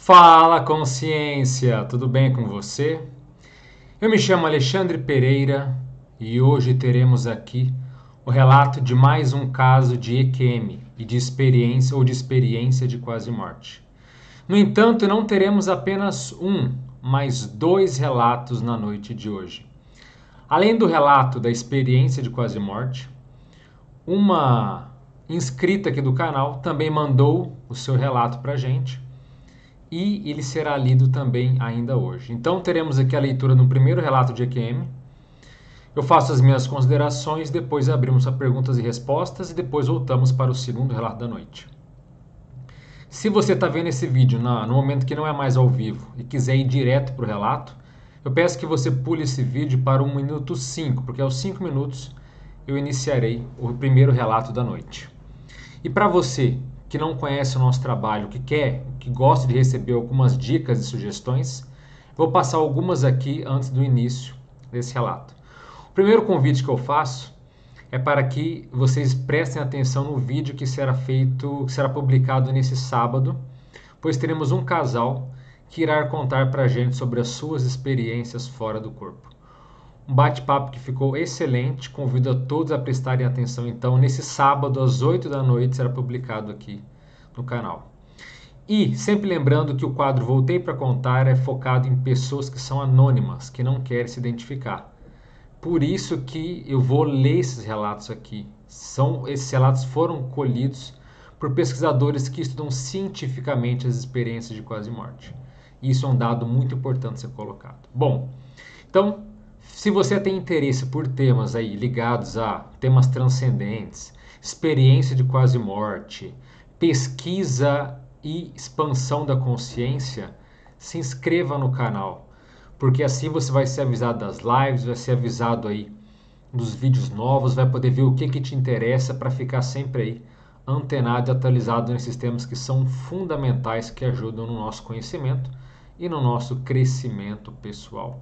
Fala, consciência! Tudo bem com você? Eu me chamo Alexandre Pereira e hoje teremos aqui o relato de mais um caso de EQM e de experiência de quase morte. No entanto, não teremos apenas um, mas dois relatos na noite de hoje. Além do relato da experiência de quase morte, uma inscrita aqui do canal também mandou o seu relato para a gente e ele será lido também ainda hoje. Então teremos aqui a leitura no primeiro relato de EQM. Eu faço as minhas considerações, depois abrimos para perguntas e respostas e depois voltamos para o segundo relato da noite. Se você está vendo esse vídeo no momento que não é mais ao vivo e quiser ir direto para o relato, eu peço que você pule esse vídeo para 1 minuto 5, porque aos 5 minutos eu iniciarei o primeiro relato da noite. E para você que não conhece o nosso trabalho, que gosta de receber algumas dicas e sugestões, vou passar algumas aqui antes do início desse relato. O primeiro convite que eu faço é para que vocês prestem atenção no vídeo que será publicado nesse sábado, pois teremos um casal que irá contar para a gente sobre as suas experiências fora do corpo. Um bate-papo que ficou excelente, convido a todos a prestarem atenção então, nesse sábado às 8 da noite será publicado aqui no canal. E sempre lembrando que o quadro Voltei para Contar é focado em pessoas que são anônimas, que não querem se identificar. Por isso que eu vou ler esses relatos aqui. Esses relatos foram colhidos por pesquisadores que estudam cientificamente as experiências de quase morte. Isso é um dado muito importante ser colocado. Bom, então, se você tem interesse por temas aí ligados a temas transcendentes, experiência de quase morte, pesquisa e expansão da consciência, se inscreva no canal, porque assim você vai ser avisado das lives, vai ser avisado aí dos vídeos novos, vai poder ver o que te interessa para ficar sempre aí antenado e atualizado nesses temas que são fundamentais, que ajudam no nosso conhecimento e no nosso crescimento pessoal.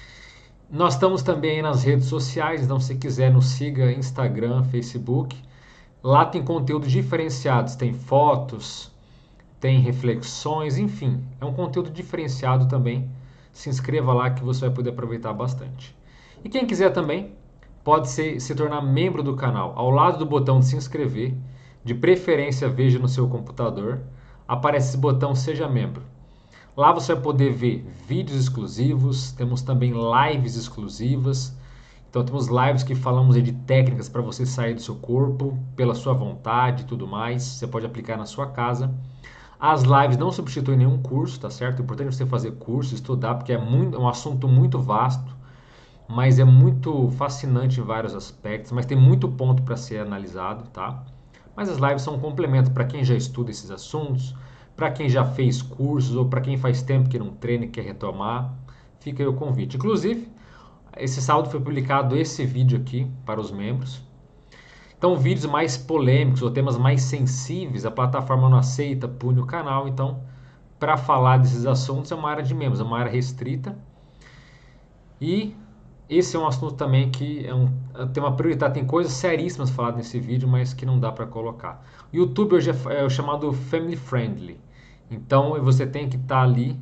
Nós estamos também nas redes sociais, então se quiser nos siga Instagram, Facebook. Lá tem conteúdo diferenciados, tem fotos, tem reflexões, enfim, é um conteúdo diferenciado também. Se inscreva lá que você vai poder aproveitar bastante. E quem quiser também pode se tornar membro do canal. Ao lado do botão de se inscrever, de preferência veja no seu computador, aparece esse botão Seja Membro. Lá você vai poder ver vídeos exclusivos, temos também lives exclusivas. Então temos lives que falamos aí de técnicas para você sair do seu corpo, pela sua vontade e tudo mais. Você pode aplicar na sua casa. As lives não substituem nenhum curso, tá certo? É importante você fazer curso, estudar, porque é um assunto muito vasto, mas é muito fascinante em vários aspectos, mas tem muito ponto para ser analisado, tá? Mas as lives são um complemento para quem já estuda esses assuntos, para quem já fez cursos ou para quem faz tempo que não treina e quer retomar, fica aí o convite. Inclusive, esse sábado foi publicado esse vídeo aqui para os membros. Então, vídeos mais polêmicos ou temas mais sensíveis, a plataforma não aceita, pune o canal. Então, para falar desses assuntos é uma área de membros, é uma área restrita. E esse é um assunto também que tem uma prioridade, tem coisas seríssimas faladas nesse vídeo, mas que não dá para colocar. O YouTube hoje é o chamado Family Friendly. Então, você tem que estar ali,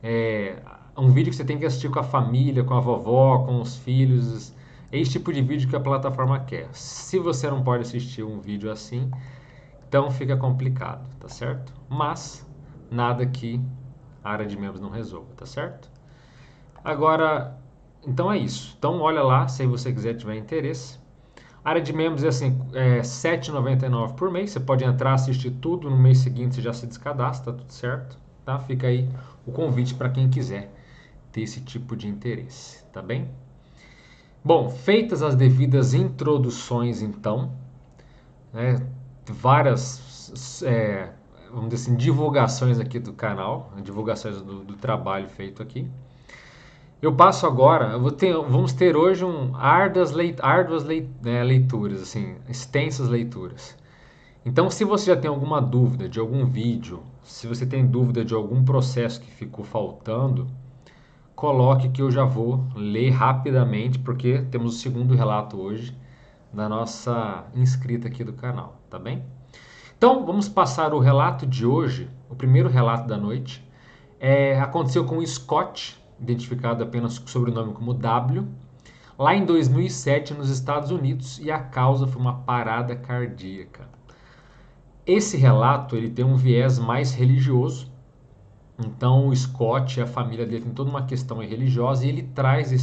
um vídeo que você tem que assistir com a família, com a vovó, com os filhos. É esse tipo de vídeo que a plataforma quer. Se você não pode assistir um vídeo assim, então fica complicado, tá certo? Mas nada que a área de membros não resolva, tá certo? Agora, então é isso. Então olha lá, se você quiser, tiver interesse. A área de membros é assim, R$ 7,99 por mês. Você pode entrar, assistir tudo, no mês seguinte você já se descadastra, tá tudo certo? Tá? Fica aí o convite para quem quiser ter esse tipo de interesse, tá bem? Bom, feitas as devidas introduções, então, né, várias, vamos dizer assim, divulgações aqui do canal, divulgações do trabalho feito aqui. Eu passo agora, vamos ter hoje árduas leituras, assim, extensas leituras. Então, se você já tem alguma dúvida de algum vídeo, se você tem dúvida de algum processo que ficou faltando, coloque que eu já vou ler rapidamente, porque temos o segundo relato hoje da nossa inscrita aqui do canal, tá bem? Então, vamos passar o relato de hoje, o primeiro relato da noite. Aconteceu com o Scott, identificado apenas com o sobrenome como W, lá em 2007 nos Estados Unidos, e a causa foi uma parada cardíaca. Esse relato ele tem um viés mais religioso, então o Scott e a família dele tem toda uma questão religiosa e ele traz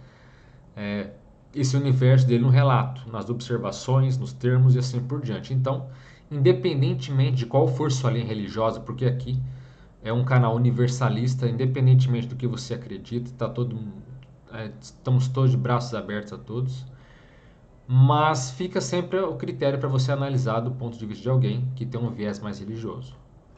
esse universo dele no relato, nas observações, nos termos e assim por diante. Então, independentemente de qual for sua linha religiosa, porque aqui é um canal universalista, independentemente do que você acredita, estamos todos de braços abertos a todos, mas fica sempre o critério para você analisar do ponto de vista de alguém que tem um viés mais religioso.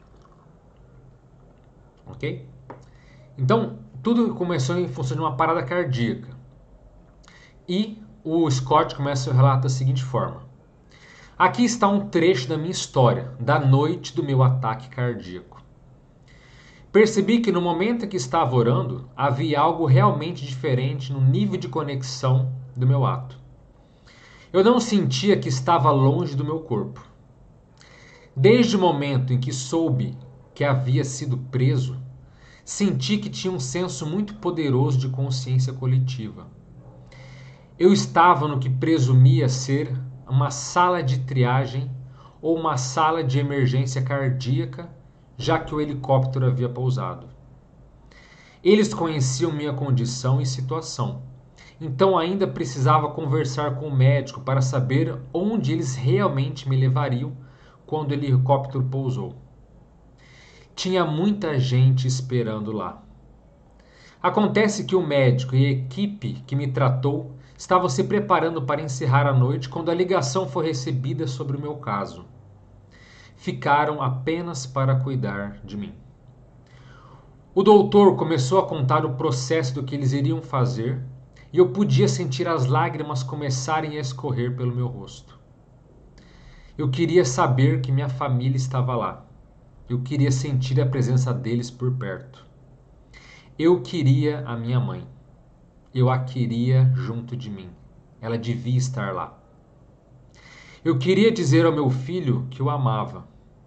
Ok? Então, tudo começou em função de uma parada cardíaca. E o Scott começa o relato da seguinte forma: aqui está um trecho da minha história, da noite do meu ataque cardíaco. Percebi que no momento em que estava orando, havia algo realmente diferente no nível de conexão do meu ato. Eu não sentia que estava longe do meu corpo. Desde o momento em que soube que havia sido preso, senti que tinha um senso muito poderoso de consciência coletiva. Eu estava no que presumia ser uma sala de triagem ou uma sala de emergência cardíaca, já que o helicóptero havia pousado. Eles conheciam minha condição e situação, então ainda precisava conversar com o médico para saber onde eles realmente me levariam quando o helicóptero pousou. Tinha muita gente esperando lá. Acontece que o médico e a equipe que me tratou estavam se preparando para encerrar a noite quando a ligação foi recebida sobre o meu caso. Ficaram apenas para cuidar de mim. O doutor começou a contar o processo do que eles iriam fazer e eu podia sentir as lágrimas começarem a escorrer pelo meu rosto. Eu queria saber que minha família estava lá. Eu queria sentir a presença deles por perto. Eu queria a minha mãe. Eu a queria junto de mim. Ela devia estar lá. Eu queria dizer ao meu filho que o amava.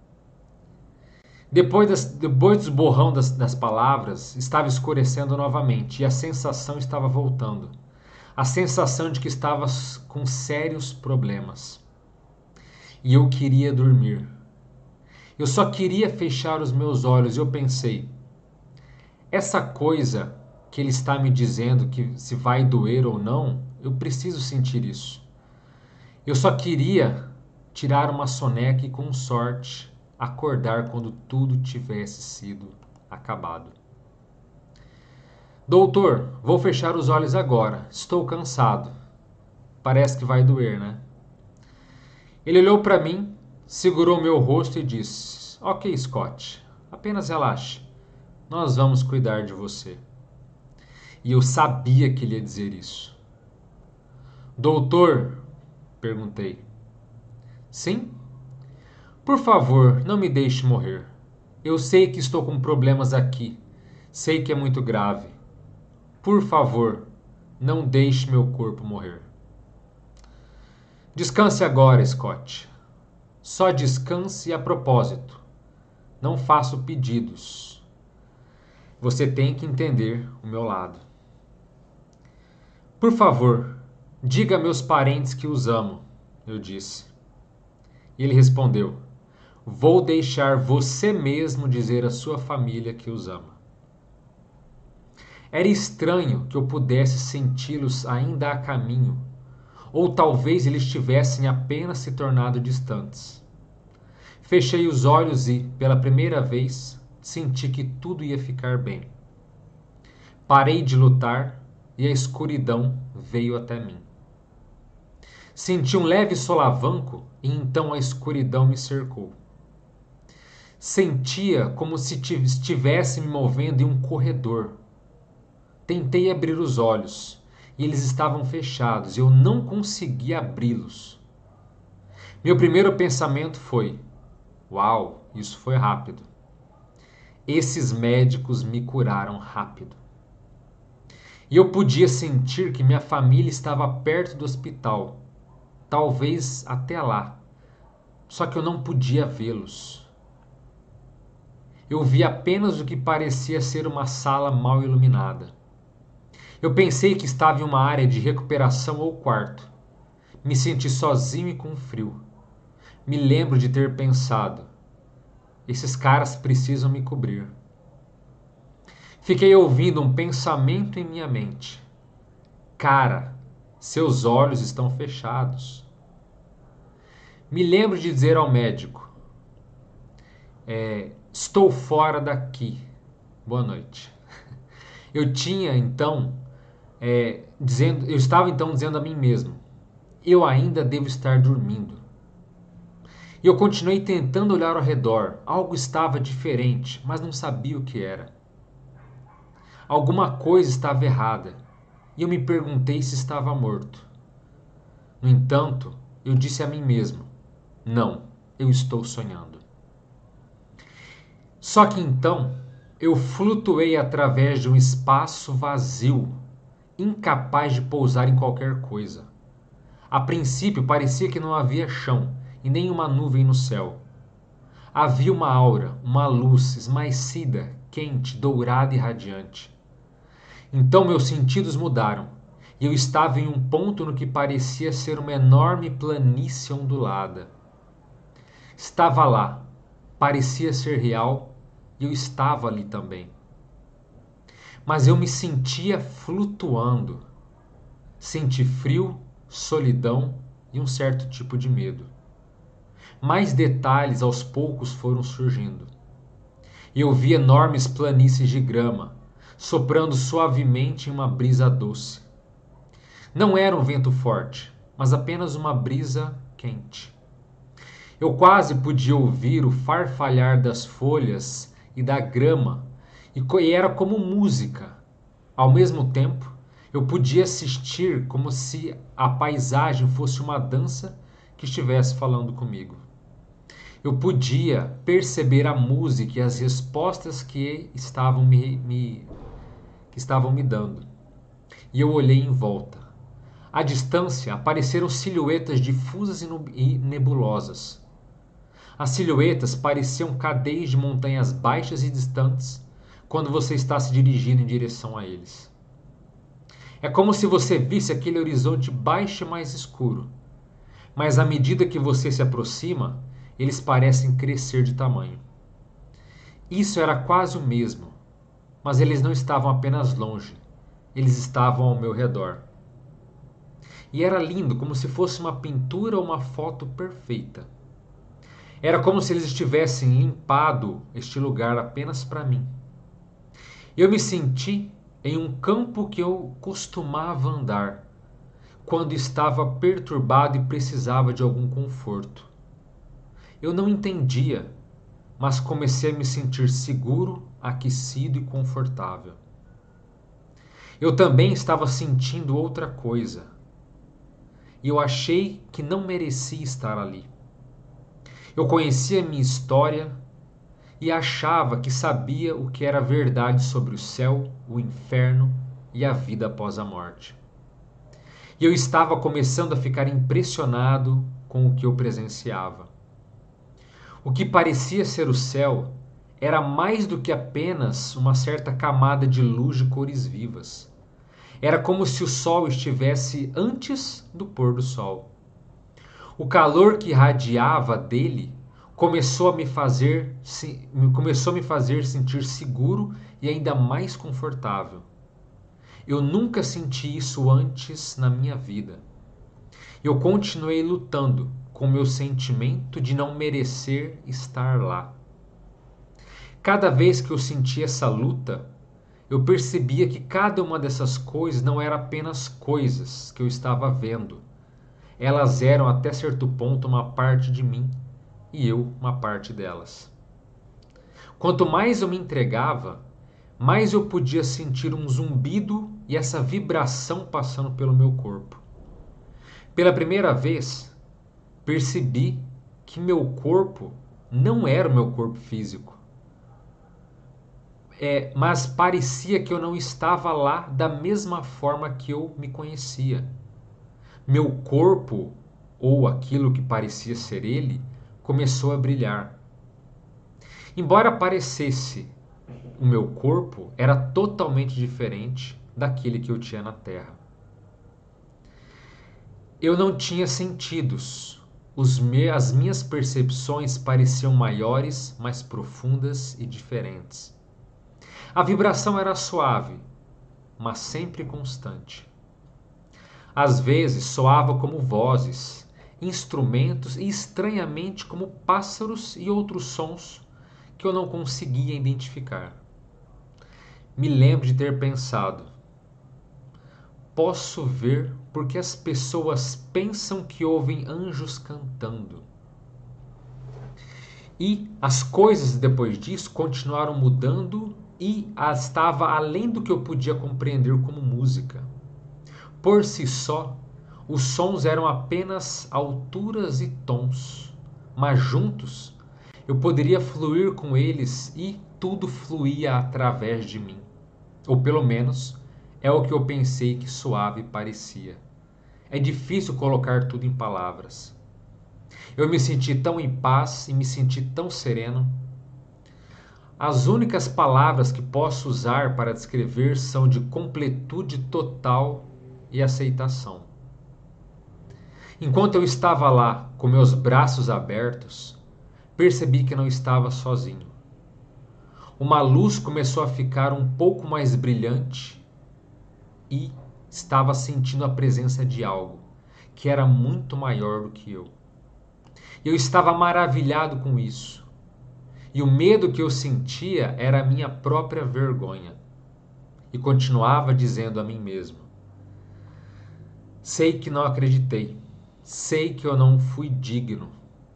Depois do borrão das palavras, estava escurecendo novamente e a sensação estava voltando. A sensação de que estava com sérios problemas. E eu queria dormir. Eu só queria fechar os meus olhos e eu pensei: essa coisa que ele está me dizendo que se vai doer ou não, eu preciso sentir isso. Eu só queria tirar uma soneca e, com sorte, acordar quando tudo tivesse sido acabado. Doutor, vou fechar os olhos agora. Estou cansado. Parece que vai doer, né? Ele olhou para mim, segurou meu rosto e disse: Ok, Scott, apenas relaxe. Nós vamos cuidar de você. E eu sabia que ele ia dizer isso. Doutor, perguntei. Sim? Por favor, não me deixe morrer. Eu sei que estou com problemas aqui. Sei que é muito grave. Por favor, não deixe meu corpo morrer. Descanse agora, Scott. Só descanse a propósito. Não faço pedidos. Você tem que entender o meu lado. Por favor, diga a meus parentes que os amo, eu disse. E ele respondeu: vou deixar você mesmo dizer à sua família que os ama. Era estranho que eu pudesse senti-los ainda a caminho, ou talvez eles tivessem apenas se tornado distantes. Fechei os olhos e, pela primeira vez, senti que tudo ia ficar bem. Parei de lutar e a escuridão veio até mim. Senti um leve solavanco e então a escuridão me cercou. Sentia como se estivesse me movendo em um corredor. Tentei abrir os olhos e eles estavam fechados e eu não conseguia abri-los. Meu primeiro pensamento foi: uau, isso foi rápido. Esses médicos me curaram rápido. E eu podia sentir que minha família estava perto do hospital, talvez até lá, só que eu não podia vê-los. eu vi apenas o que parecia ser uma sala mal iluminada. Eu pensei que estava em uma área de recuperação ou quarto. Me senti sozinho e com frio. Me lembro de ter pensado: esses caras precisam me cobrir. Fiquei ouvindo um pensamento em minha mente. Cara, seus olhos estão fechados. Me lembro de dizer ao médico: estou fora daqui. Boa noite. Eu tinha então eu estava então dizendo a mim mesmo: eu ainda devo estar dormindo. E eu continuei tentando olhar ao redor. Algo estava diferente, mas não sabia o que era. Alguma coisa estava errada, e eu me perguntei se estava morto. No entanto, eu disse a mim mesmo: não, eu estou sonhando. Só que então eu flutuei através de um espaço vazio, incapaz de pousar em qualquer coisa. A princípio parecia que não havia chão e nem uma nuvem no céu. Havia uma aura, uma luz esmaecida, quente, dourada e radiante. Então meus sentidos mudaram e eu estava em um ponto no que parecia ser uma enorme planície ondulada. Estava lá, parecia ser real e eu estava ali também. Mas eu me sentia flutuando. Senti frio, solidão e um certo tipo de medo. Mais detalhes aos poucos foram surgindo. Eu vi enormes planícies de grama, soprando suavemente em uma brisa doce. Não era um vento forte, mas apenas uma brisa quente. Eu quase podia ouvir o farfalhar das folhas e da grama, e era como música. Ao mesmo tempo, eu podia assistir como se a paisagem fosse uma dança que estivesse falando comigo. Eu podia perceber a música e as respostas que estavam me dando. E eu olhei em volta. À distância apareceram silhuetas difusas e nebulosas. As silhuetas pareciam cadeias de montanhas baixas e distantes quando você está se dirigindo em direção a eles. É como se você visse aquele horizonte baixo e mais escuro, mas à medida que você se aproxima, eles parecem crescer de tamanho. Isso era quase o mesmo, mas eles não estavam apenas longe, eles estavam ao meu redor. E era lindo, como se fosse uma pintura ou uma foto perfeita. Era como se eles tivessem limpado este lugar apenas para mim. Eu me senti em um campo que eu costumava andar, quando estava perturbado e precisava de algum conforto. Eu não entendia, mas comecei a me sentir seguro, aquecido e confortável. Eu também estava sentindo outra coisa, e eu achei que não merecia estar ali. Eu conhecia minha história e achava que sabia o que era verdade sobre o céu, o inferno e a vida após a morte. E eu estava começando a ficar impressionado com o que eu presenciava. O que parecia ser o céu era mais do que apenas uma certa camada de luz de cores vivas. Era como se o sol estivesse antes do pôr do sol. O calor que irradiava dele começou a me fazer sentir seguro e ainda mais confortável. Eu nunca senti isso antes na minha vida. Eu continuei lutando com o meu sentimento de não merecer estar lá. Cada vez que eu sentia essa luta, eu percebia que cada uma dessas coisas não era apenas coisas que eu estava vendo. Elas eram até certo ponto uma parte de mim e eu uma parte delas. Quanto mais eu me entregava, mais eu podia sentir um zumbido e essa vibração passando pelo meu corpo. Pela primeira vez, percebi que meu corpo não era o meu corpo físico. Mas parecia que eu não estava lá da mesma forma que eu me conhecia. Meu corpo, ou aquilo que parecia ser ele, começou a brilhar. Embora parecesse, o meu corpo era totalmente diferente daquele que eu tinha na Terra. Eu não tinha sentidos. As minhas percepções pareciam maiores, mais profundas e diferentes. A vibração era suave, mas sempre constante. Às vezes soava como vozes, instrumentos e estranhamente como pássaros e outros sons que eu não conseguia identificar. Me lembro de ter pensado: posso ver porque as pessoas pensam que ouvem anjos cantando. E as coisas depois disso continuaram mudando e estava além do que eu podia compreender como música. Por si só, os sons eram apenas alturas e tons, mas juntos eu poderia fluir com eles e tudo fluía através de mim. Ou pelo menos é o que eu pensei que suave parecia. É difícil colocar tudo em palavras. Eu me senti tão em paz e me senti tão sereno. As únicas palavras que posso usar para descrever são de completude total e aceitação. Enquanto eu estava lá, com meus braços abertos, percebi que não estava sozinho. Uma luz começou a ficar um pouco mais brilhante e estava sentindo a presença de algo que era muito maior do que eu. Eu estava maravilhado com isso. E o medo que eu sentia era a minha própria vergonha. E continuava dizendo a mim mesmo: sei que não acreditei. Sei que eu não fui digno.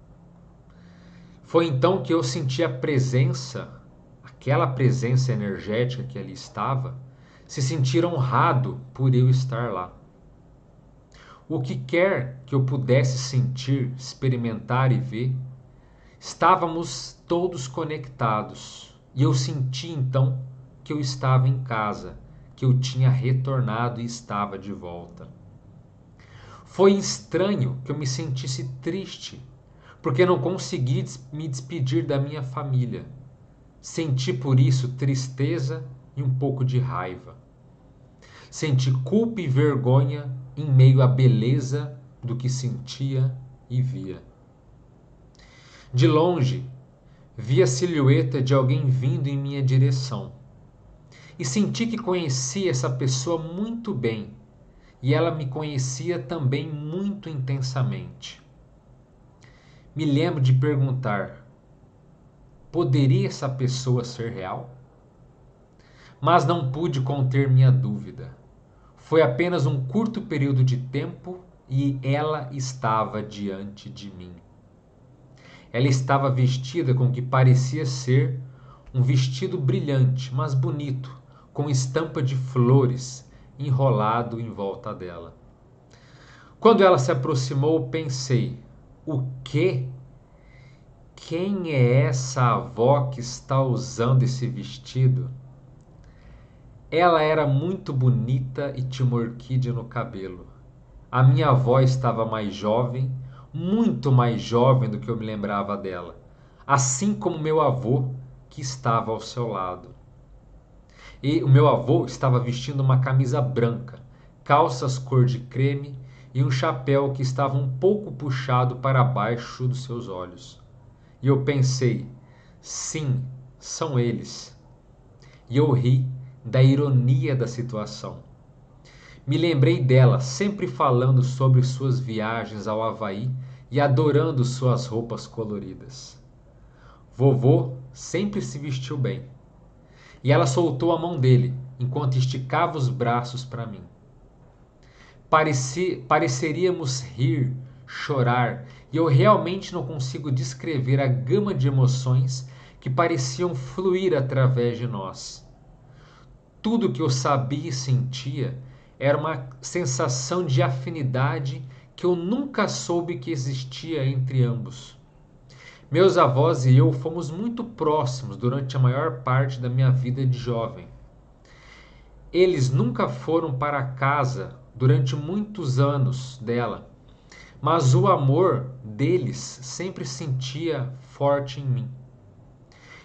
Foi então que eu senti a presença, aquela presença energética que ali estava, se sentir honrado por eu estar lá. O que quer que eu pudesse sentir, experimentar e ver, estávamos todos conectados. E eu senti então que eu estava em casa, que eu tinha retornado e estava de volta. Foi estranho que eu me sentisse triste, porque não consegui me despedir da minha família. Senti por isso tristeza e um pouco de raiva. Senti culpa e vergonha em meio à beleza do que sentia e via. De longe, vi a silhueta de alguém vindo em minha direção. E senti que conhecia essa pessoa muito bem, e ela me conhecia também muito intensamente. Me lembro de perguntar: poderia essa pessoa ser real? Mas não pude conter minha dúvida. Foi apenas um curto período de tempo e ela estava diante de mim. Ela estava vestida com o que parecia ser um vestido brilhante, mas bonito, com estampa de flores enrolado em volta dela. Quando ela se aproximou, pensei: o quê? Quem é essa avó que está usando esse vestido? Ela era muito bonita e tinha uma orquídea no cabelo. A minha avó estava mais jovem, muito mais jovem do que eu me lembrava dela, assim como meu avô, que estava ao seu lado. E o meu avô estava vestindo uma camisa branca, calças cor de creme e um chapéu que estava um pouco puxado para baixo dos seus olhos. E eu pensei: sim, são eles. E eu ri da ironia da situação. Me lembrei dela sempre falando sobre suas viagens ao Havaí e adorando suas roupas coloridas. Vovô sempre se vestiu bem. E ela soltou a mão dele enquanto esticava os braços para mim. Pareceríamos rir, chorar, e eu realmente não consigo descrever a gama de emoções que pareciam fluir através de nós. Tudo que eu sabia e sentia era uma sensação de afinidade que eu nunca soube que existia entre ambos. Meus avós e eu fomos muito próximos durante a maior parte da minha vida de jovem. Eles nunca foram para casa durante muitos anos dela, mas o amor deles sempre sentia forte em mim.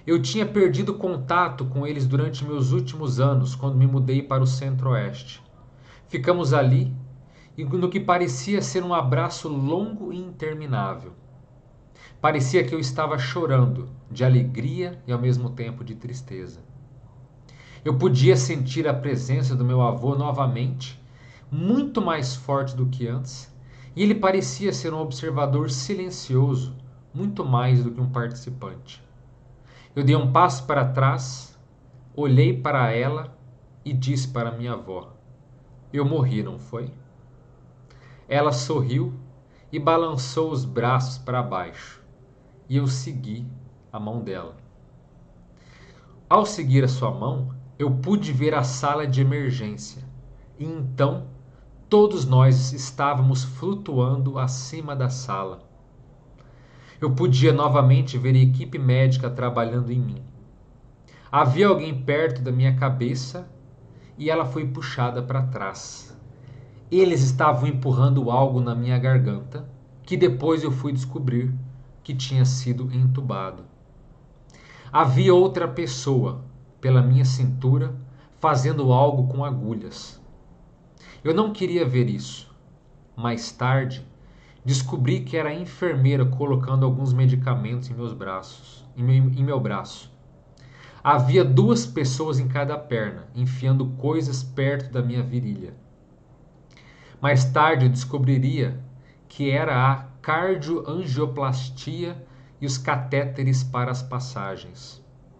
Eu tinha perdido contato com eles durante meus últimos anos, quando me mudei para o Centro-Oeste. Ficamos ali, e no que parecia ser um abraço longo e interminável. Parecia que eu estava chorando, de alegria e ao mesmo tempo de tristeza. Eu podia sentir a presença do meu avô novamente, muito mais forte do que antes, e ele parecia ser um observador silencioso, muito mais do que um participante. Eu dei um passo para trás, olhei para ela e disse para minha avó: Eu morri, não foi? Ela sorriu e balançou os braços para baixo, e eu segui a mão dela. Ao seguir a sua mão, eu pude ver a sala de emergência, e então todos nós estávamos flutuando acima da sala. Eu podia novamente ver a equipe médica trabalhando em mim. Havia alguém perto da minha cabeça e ela foi puxada para trás. Eles estavam empurrando algo na minha garganta, que depois eu fui descobrir que tinha sido entubado. Havia outra pessoa pela minha cintura fazendo algo com agulhas. Eu não queria ver isso. Mais tarde, descobri que era a enfermeira colocando alguns medicamentos em meus braços, em meu braço. Havia 2 pessoas em cada perna, enfiando coisas perto da minha virilha. Mais tarde eu descobriria que era a cardioangioplastia e os catéteres para as passagens.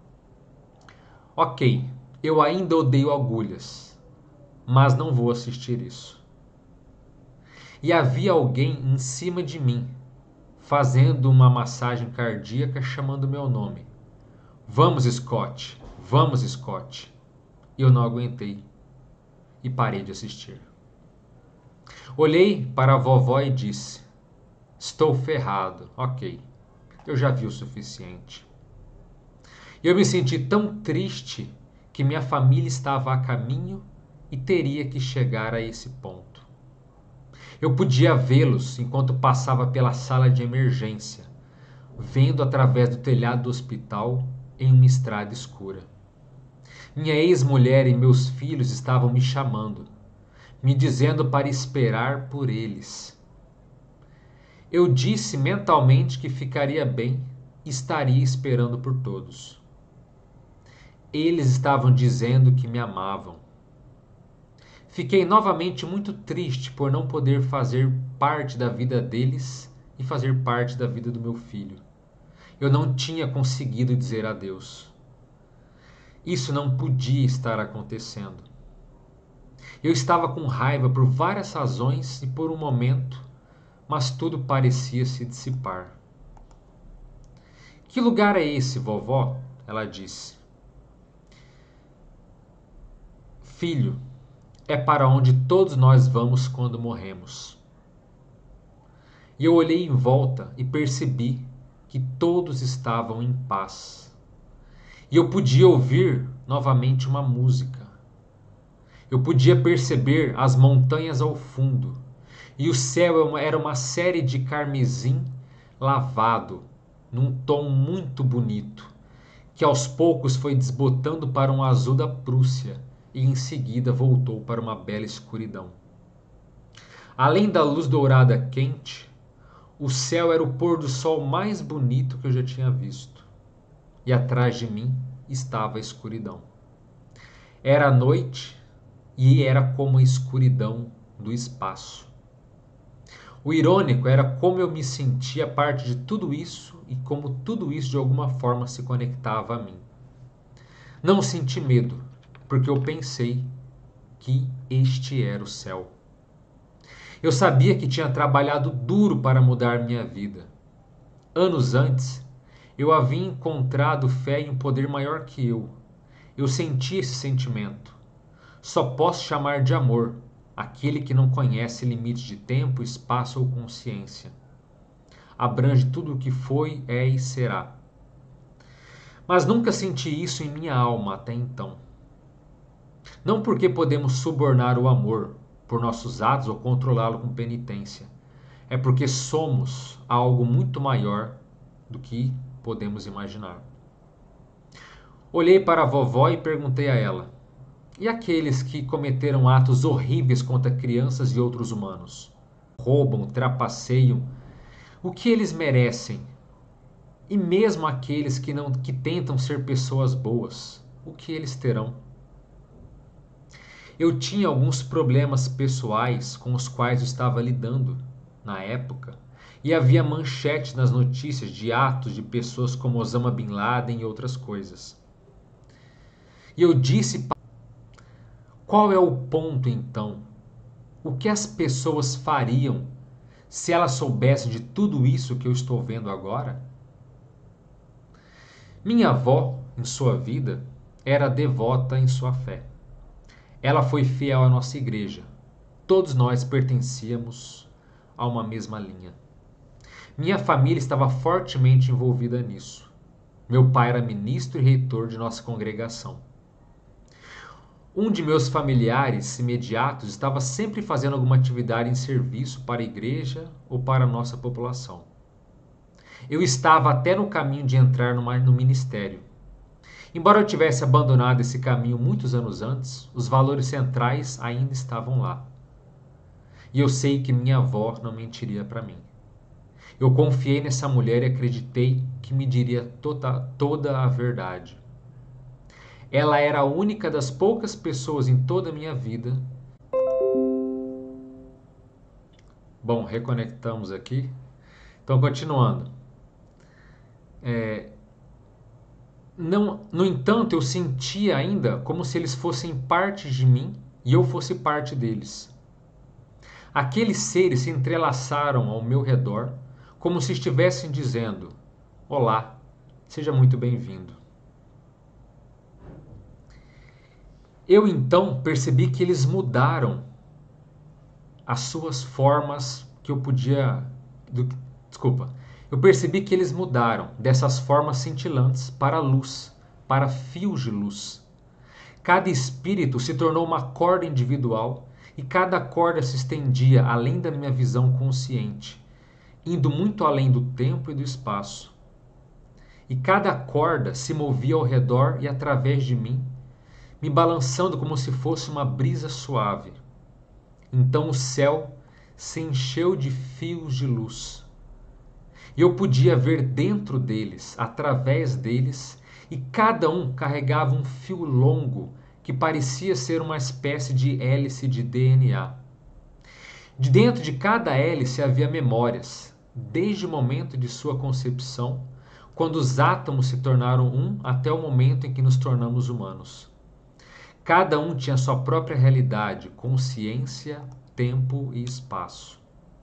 Ok, eu ainda odeio agulhas, mas não vou assistir isso. E havia alguém em cima de mim, fazendo uma massagem cardíaca chamando meu nome. Vamos, Scott! Vamos, Scott! E eu não aguentei e parei de assistir. Olhei para a vovó e disse: Estou ferrado, ok, eu já vi o suficiente. Eu me senti tão triste que minha família estava a caminho e teria que chegar a esse ponto. Eu podia vê-los enquanto passava pela sala de emergência, vendo através do telhado do hospital em uma estrada escura. Minha ex-mulher e meus filhos estavam me chamando, me dizendo para esperar por eles. Eu disse mentalmente que ficaria bem e estaria esperando por todos. Eles estavam dizendo que me amavam. Fiquei novamente muito triste por não poder fazer parte da vida deles e fazer parte da vida do meu filho. Eu não tinha conseguido dizer adeus. Isso não podia estar acontecendo. Eu estava com raiva por várias razões e por um momento, mas tudo parecia se dissipar. Que lugar é esse, vovó? Ela disse. Filho, é para onde todos nós vamos quando morremos. E eu olhei em volta e percebi que todos estavam em paz. E eu podia ouvir novamente uma música. Eu podia perceber as montanhas ao fundo. E o céu era uma série de carmesim lavado, num tom muito bonito, que aos poucos foi desbotando para um azul da Prússia e em seguida voltou para uma bela escuridão. Além da luz dourada quente, o céu era o pôr do sol mais bonito que eu já tinha visto. E atrás de mim estava a escuridão. Era noite e era como a escuridão do espaço. O irônico era como eu me sentia parte de tudo isso e como tudo isso de alguma forma se conectava a mim. Não senti medo, porque eu pensei que este era o céu. Eu sabia que tinha trabalhado duro para mudar minha vida. Anos antes, eu havia encontrado fé em um poder maior que eu. Eu senti esse sentimento. Só posso chamar de amor aquele que não conhece limites de tempo, espaço ou consciência. Abrange tudo o que foi, é e será. Mas nunca senti isso em minha alma até então. Não porque podemos subornar o amor por nossos atos ou controlá-lo com penitência. É porque somos algo muito maior do que podemos imaginar. Olhei para a vovó e perguntei a ela: e aqueles que cometeram atos horríveis contra crianças e outros humanos? Roubam, trapaceiam, o que eles merecem? E mesmo aqueles que tentam ser pessoas boas, o que eles terão? Eu tinha alguns problemas pessoais com os quais eu estava lidando na época, e havia manchetes nas notícias de atos de pessoas como Osama Bin Laden e outras coisas. E eu disse: qual é o ponto então? O que as pessoas fariam se elas soubessem de tudo isso que eu estou vendo agora? Minha avó, em sua vida, era devota em sua fé. Ela foi fiel à nossa igreja. Todos nós pertencíamos a uma mesma linha. Minha família estava fortemente envolvida nisso. Meu pai era ministro e reitor de nossa congregação. Um de meus familiares imediatos estava sempre fazendo alguma atividade em serviço para a igreja ou para a nossa população. Eu estava até no caminho de entrar no ministério. Embora eu tivesse abandonado esse caminho muitos anos antes, os valores centrais ainda estavam lá. E eu sei que minha avó não mentiria para mim. Eu confiei nessa mulher e acreditei que me diria toda a verdade. Ela era a única das poucas pessoas em toda a minha vida. Bom, reconectamos aqui. Então, continuando. Não, no entanto, eu sentia ainda como se eles fossem parte de mim e eu fosse parte deles. Aqueles seres se entrelaçaram ao meu redor, como se estivessem dizendo: olá, seja muito bem-vindo. Eu então percebi que eles mudaram as suas formas que eu podia. Desculpa. Eu percebi que eles mudaram dessas formas cintilantes para luz, para fios de luz. Cada espírito se tornou uma corda individual e cada corda se estendia além da minha visão consciente, indo muito além do tempo e do espaço. E cada corda se movia ao redor e através de mim, me balançando como se fosse uma brisa suave. Então o céu se encheu de fios de luz. E eu podia ver dentro deles, através deles, e cada um carregava um fio longo que parecia ser uma espécie de hélice de DNA. De dentro de cada hélice havia memórias, desde o momento de sua concepção, quando os átomos se tornaram um, até o momento em que nos tornamos humanos. Cada um tinha sua própria realidade, consciência, tempo e espaço.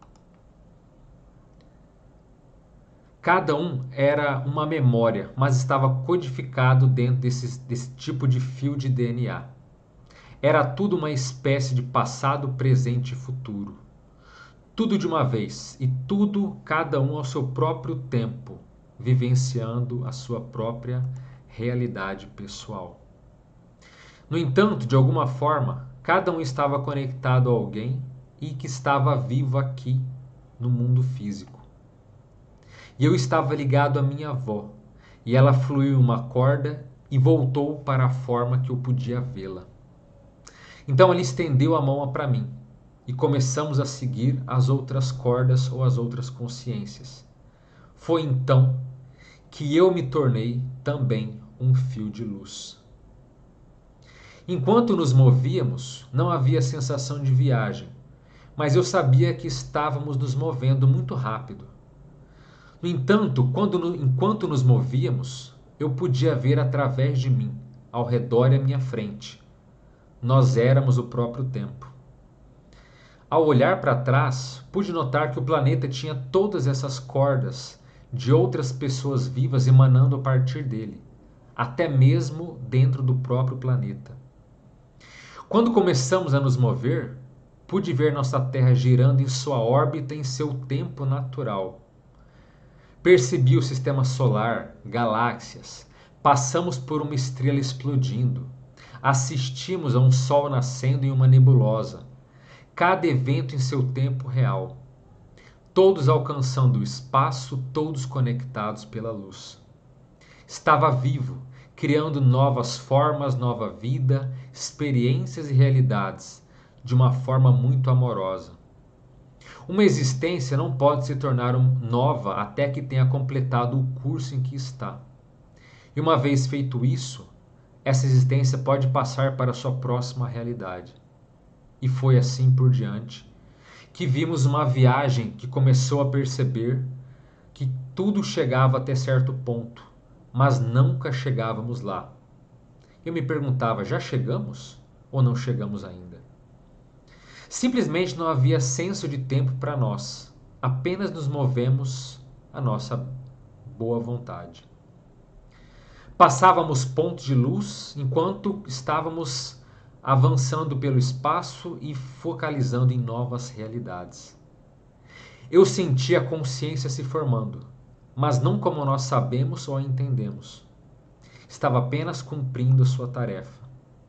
Cada um era uma memória, mas estava codificado dentro desse tipo de fio de DNA. Era tudo uma espécie de passado, presente e futuro. Tudo de uma vez, e tudo, cada um ao seu próprio tempo, vivenciando a sua própria realidade pessoal. No entanto, de alguma forma, cada um estava conectado a alguém e que estava vivo aqui, no mundo físico. E eu estava ligado à minha avó, e ela fluiu uma corda e voltou para a forma que eu podia vê-la. Então ele estendeu a mão para mim, e começamos a seguir as outras cordas ou as outras consciências. Foi então que eu me tornei também um fio de luz. Enquanto nos movíamos, não havia sensação de viagem, mas eu sabia que estávamos nos movendo muito rápido. No entanto, enquanto nos movíamos, eu podia ver através de mim, ao redor e à minha frente. Nós éramos o próprio tempo. Ao olhar para trás, pude notar que o planeta tinha todas essas cordas de outras pessoas vivas emanando a partir dele, até mesmo dentro do próprio planeta. Quando começamos a nos mover, pude ver nossa Terra girando em sua órbita em seu tempo natural. Percebi o sistema solar, galáxias, passamos por uma estrela explodindo, assistimos a um sol nascendo em uma nebulosa, cada evento em seu tempo real, todos alcançando o espaço, todos conectados pela luz. Estava vivo, criando novas formas, nova vida, experiências e realidades, de uma forma muito amorosa. Uma existência não pode se tornar nova até que tenha completado o curso em que está. E uma vez feito isso, essa existência pode passar para a sua próxima realidade. E foi assim por diante, que vimos uma viagem que começou a perceber que tudo chegava até certo ponto, mas nunca chegávamos lá. Eu me perguntava, já chegamos ou não chegamos ainda? Simplesmente não havia senso de tempo para nós, apenas nos movemos à nossa boa vontade. Passávamos pontos de luz enquanto estávamos avançando pelo espaço e focalizando em novas realidades. Eu senti a consciência se formando, mas não como nós sabemos ou entendemos. Estava apenas cumprindo a sua tarefa.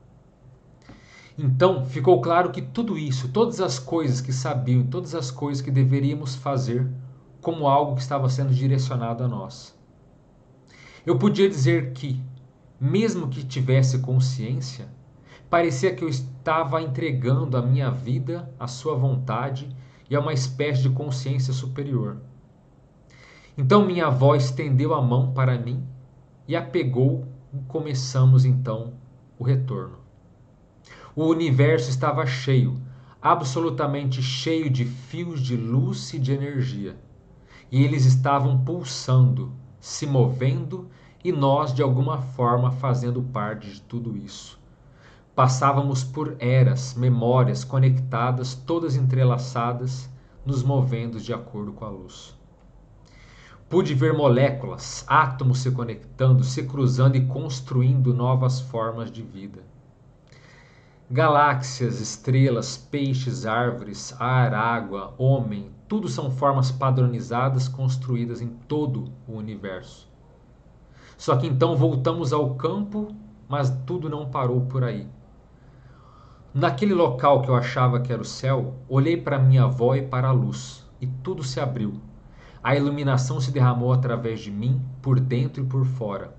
Então ficou claro que tudo isso, todas as coisas que sabiam, todas as coisas que deveríamos fazer, como algo que estava sendo direcionado a nós. Eu podia dizer que, mesmo que tivesse consciência, parecia que eu estava entregando a minha vida à sua vontade e a uma espécie de consciência superior. Então minha avó estendeu a mão para mim e a pegou e começamos então o retorno. O universo estava cheio, absolutamente cheio de fios de luz e de energia. E eles estavam pulsando, se movendo e nós de alguma forma fazendo parte de tudo isso. Passávamos por eras, memórias conectadas, todas entrelaçadas, nos movendo de acordo com a luz. Pude ver moléculas, átomos se conectando, se cruzando e construindo novas formas de vida. Galáxias, estrelas, peixes, árvores, ar, água, homem, tudo são formas padronizadas construídas em todo o universo. Só que então voltamos ao campo, mas tudo não parou por aí. Naquele local que eu achava que era o céu, olhei para minha avó e para a luz, e tudo se abriu. A iluminação se derramou através de mim, por dentro e por fora.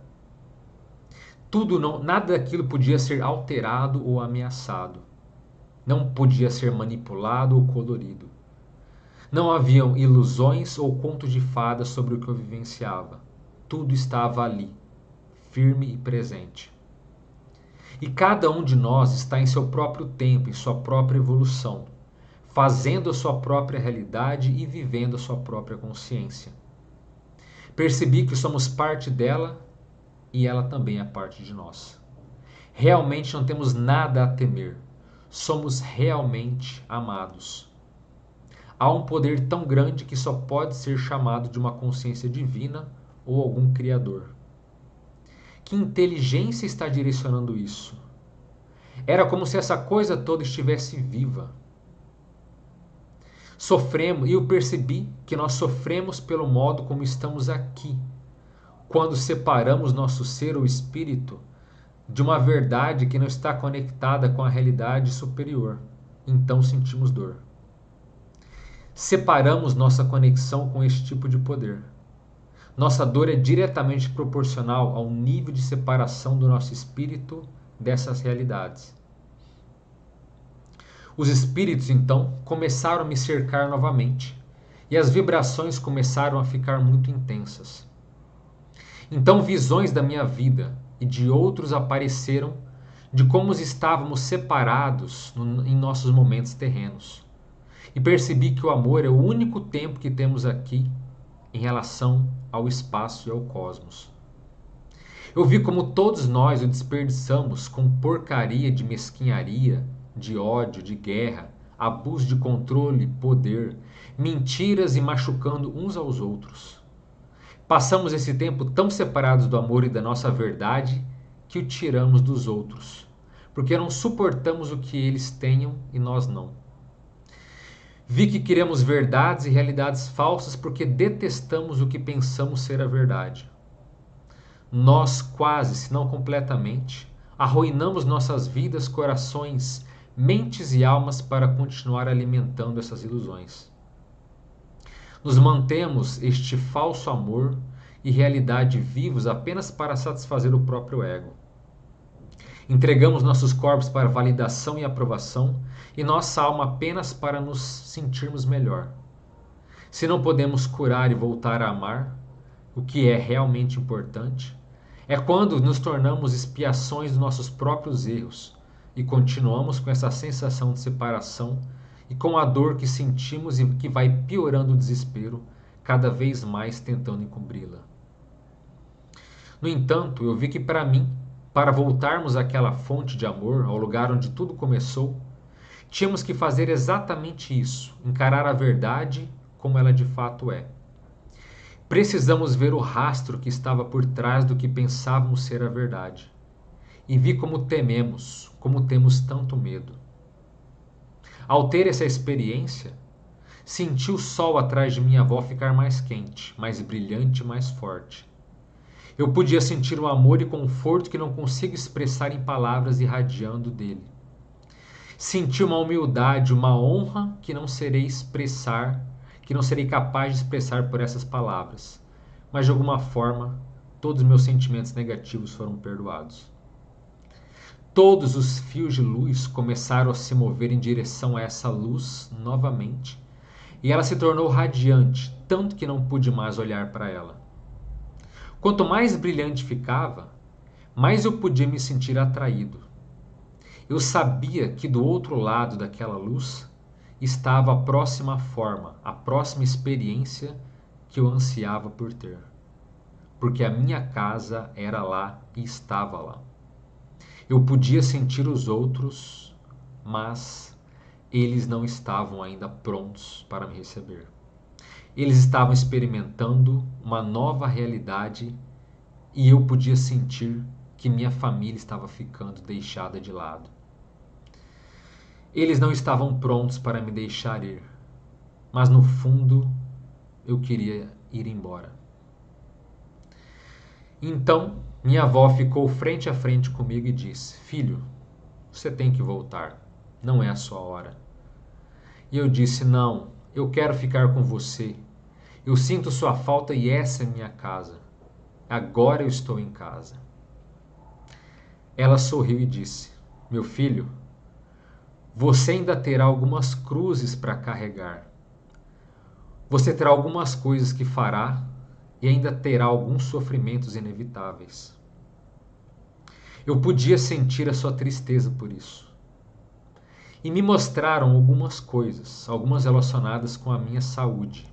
Nada daquilo podia ser alterado ou ameaçado. Não podia ser manipulado ou colorido. Não haviam ilusões ou contos de fadas sobre o que eu vivenciava. Tudo estava ali, firme e presente. E cada um de nós está em seu próprio tempo, em sua própria evolução, fazendo a sua própria realidade e vivendo a sua própria consciência. Percebi que somos parte dela e ela também é parte de nós. Realmente não temos nada a temer. Somos realmente amados. Há um poder tão grande que só pode ser chamado de uma consciência divina ou algum criador. Que inteligência está direcionando isso? Era como se essa coisa toda estivesse viva. Sofremos, e eu percebi que nós sofremos pelo modo como estamos aqui, quando separamos nosso ser ou espírito de uma verdade que não está conectada com a realidade superior. Então sentimos dor. Separamos nossa conexão com esse tipo de poder. Nossa dor é diretamente proporcional ao nível de separação do nosso espírito dessas realidades. Os espíritos, então, começaram a me cercar novamente, e as vibrações começaram a ficar muito intensas. Então visões da minha vida e de outros apareceram de como estávamos separados em nossos momentos terrenos. E percebi que o amor é o único tempo que temos aqui em relação ao espaço e ao cosmos. Eu vi como todos nós o desperdiçamos com porcaria de mesquinharia, de ódio, de guerra, abuso de controle, poder, mentiras e machucando uns aos outros. Passamos esse tempo tão separados do amor e da nossa verdade que o tiramos dos outros, porque não suportamos o que eles tenham e nós não. Vi que queremos verdades e realidades falsas porque detestamos o que pensamos ser a verdade. Nós quase, se não completamente, arruinamos nossas vidas, corações, mentes e almas para continuar alimentando essas ilusões. Nos mantemos este falso amor e realidade vivos apenas para satisfazer o próprio ego. Entregamos nossos corpos para validação e aprovação e nossa alma apenas para nos sentirmos melhor. Se não podemos curar e voltar a amar, o que é realmente importante é quando nos tornamos expiações dos nossos próprios erros e continuamos com essa sensação de separação e com a dor que sentimos e que vai piorando o desespero, cada vez mais tentando encobri-la. No entanto, eu vi que para mim, para voltarmos àquela fonte de amor, ao lugar onde tudo começou, tínhamos que fazer exatamente isso, encarar a verdade como ela de fato é. Precisamos ver o rastro que estava por trás do que pensávamos ser a verdade. E vi como tememos, como temos tanto medo. Ao ter essa experiência, senti o sol atrás de minha avó ficar mais quente, mais brilhante, mais forte. Eu podia sentir o amor e conforto que não consigo expressar em palavras irradiando dele. Senti uma humildade, uma honra que não serei capaz de expressar por essas palavras. Mas de alguma forma, todos os meus sentimentos negativos foram perdoados. Todos os fios de luz começaram a se mover em direção a essa luz novamente, e ela se tornou radiante, tanto que não pude mais olhar para ela. Quanto mais brilhante ficava, mais eu podia me sentir atraído. Eu sabia que do outro lado daquela luz estava a próxima forma, a próxima experiência que eu ansiava por ter. Porque a minha casa era lá e estava lá. Eu podia sentir os outros, mas eles não estavam ainda prontos para me receber. Eles estavam experimentando uma nova realidade e eu podia sentir que minha família estava ficando deixada de lado. Eles não estavam prontos para me deixar ir, mas no fundo eu queria ir embora. Então, minha avó ficou frente a frente comigo e disse: "Filho, você tem que voltar, não é a sua hora." E eu disse: "Não, eu quero ficar com você. Eu sinto sua falta e essa é minha casa. Agora eu estou em casa." Ela sorriu e disse: "Meu filho, você ainda terá algumas cruzes para carregar. Você terá algumas coisas que fará e ainda terá alguns sofrimentos inevitáveis." Eu podia sentir a sua tristeza por isso. E me mostraram algumas coisas, algumas relacionadas com a minha saúde.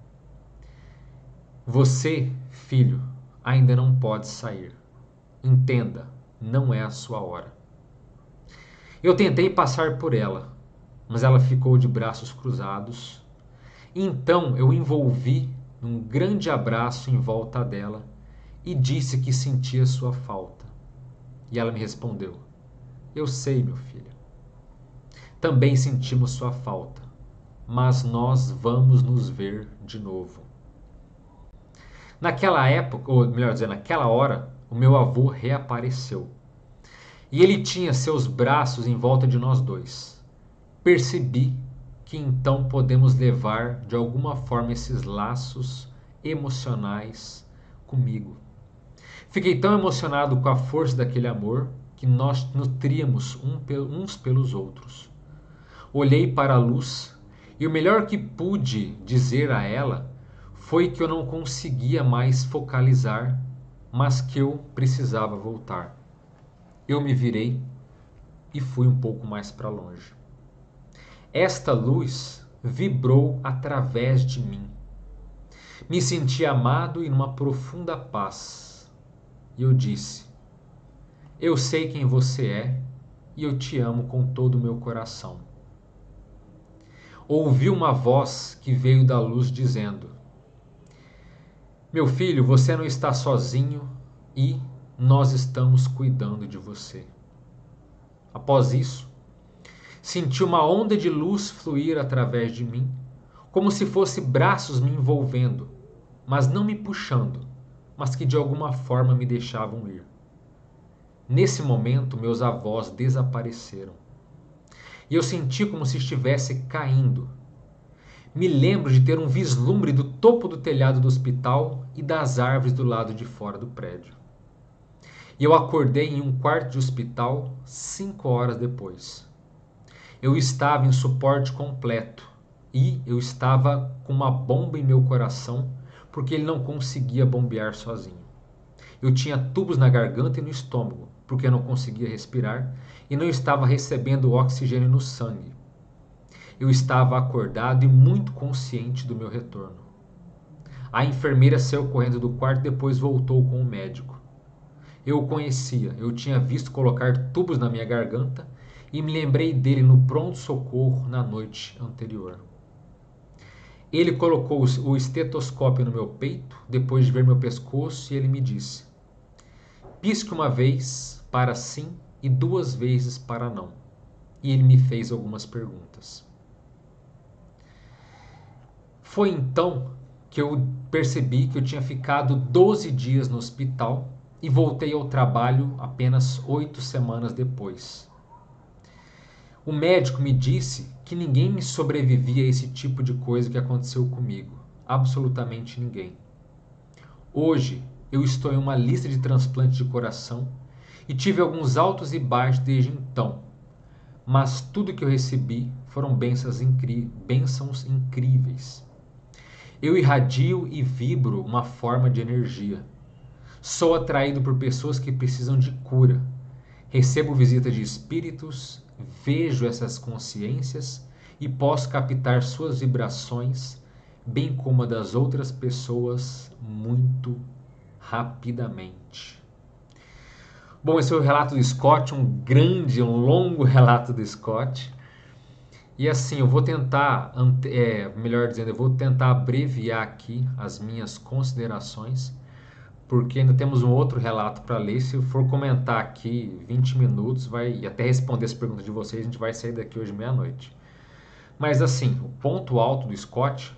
Você, filho, ainda não pode sair. Entenda, não é a sua hora. Eu tentei passar por ela, mas ela ficou de braços cruzados. Então eu envolvi num grande abraço em volta dela e disse que sentia sua falta. E ela me respondeu: "Eu sei, meu filho. Também sentimos sua falta, mas nós vamos nos ver de novo." Naquela época, ou melhor dizendo, naquela hora, o meu avô reapareceu. E ele tinha seus braços em volta de nós dois. Percebi que então podemos levar de alguma forma esses laços emocionais comigo. Fiquei tão emocionado com a força daquele amor que nós nutríamos uns pelos outros. Olhei para a luz e o melhor que pude dizer a ela foi que eu não conseguia mais focalizar, mas que eu precisava voltar. Eu me virei e fui um pouco mais para longe. Esta luz vibrou através de mim. Me senti amado e numa profunda paz. E eu disse: "Eu sei quem você é e eu te amo com todo o meu coração." Ouvi uma voz que veio da luz dizendo: "Meu filho, você não está sozinho e nós estamos cuidando de você." Após isso, senti uma onda de luz fluir através de mim, como se fosse braços me envolvendo, mas não me puxando, mas que de alguma forma me deixavam ir. Nesse momento, meus avós desapareceram. E eu senti como se estivesse caindo. Me lembro de ter um vislumbre do topo do telhado do hospital e das árvores do lado de fora do prédio. E eu acordei em um quarto de hospital 5 horas depois. Eu estava em suporte completo e eu estava com uma bomba em meu coração porque ele não conseguia bombear sozinho. Eu tinha tubos na garganta e no estômago porque eu não conseguia respirar e não estava recebendo oxigênio no sangue. Eu estava acordado e muito consciente do meu retorno. A enfermeira saiu correndo do quarto e depois voltou com o médico. Eu o conhecia, eu tinha visto colocar tubos na minha garganta e me lembrei dele no pronto-socorro na noite anterior. Ele colocou o estetoscópio no meu peito, depois de ver meu pescoço, e ele me disse: pisque uma vez para sim e 2 vezes para não. E ele me fez algumas perguntas. Foi então que eu percebi que eu tinha ficado 12 dias no hospital e voltei ao trabalho apenas 8 semanas depois. O médico me disse que ninguém sobrevivia a esse tipo de coisa que aconteceu comigo. Absolutamente ninguém. Hoje eu estou em uma lista de transplantes de coração e tive alguns altos e baixos desde então. Mas tudo que eu recebi foram bênçãos incríveis. Eu irradio e vibro uma forma de energia. Sou atraído por pessoas que precisam de cura. Recebo visita de espíritos, vejo essas consciências e posso captar suas vibrações, bem como a das outras pessoas, muito rapidamente. Bom, esse foi o relato do Scott, um longo relato do Scott. E assim, eu vou tentar, melhor dizendo, eu vou tentar abreviar aqui as minhas considerações, porque ainda temos um outro relato para ler. Se eu for comentar aqui 20 minutos, e até responder as perguntas de vocês, a gente vai sair daqui hoje meia-noite. Mas assim, o ponto alto do Scott.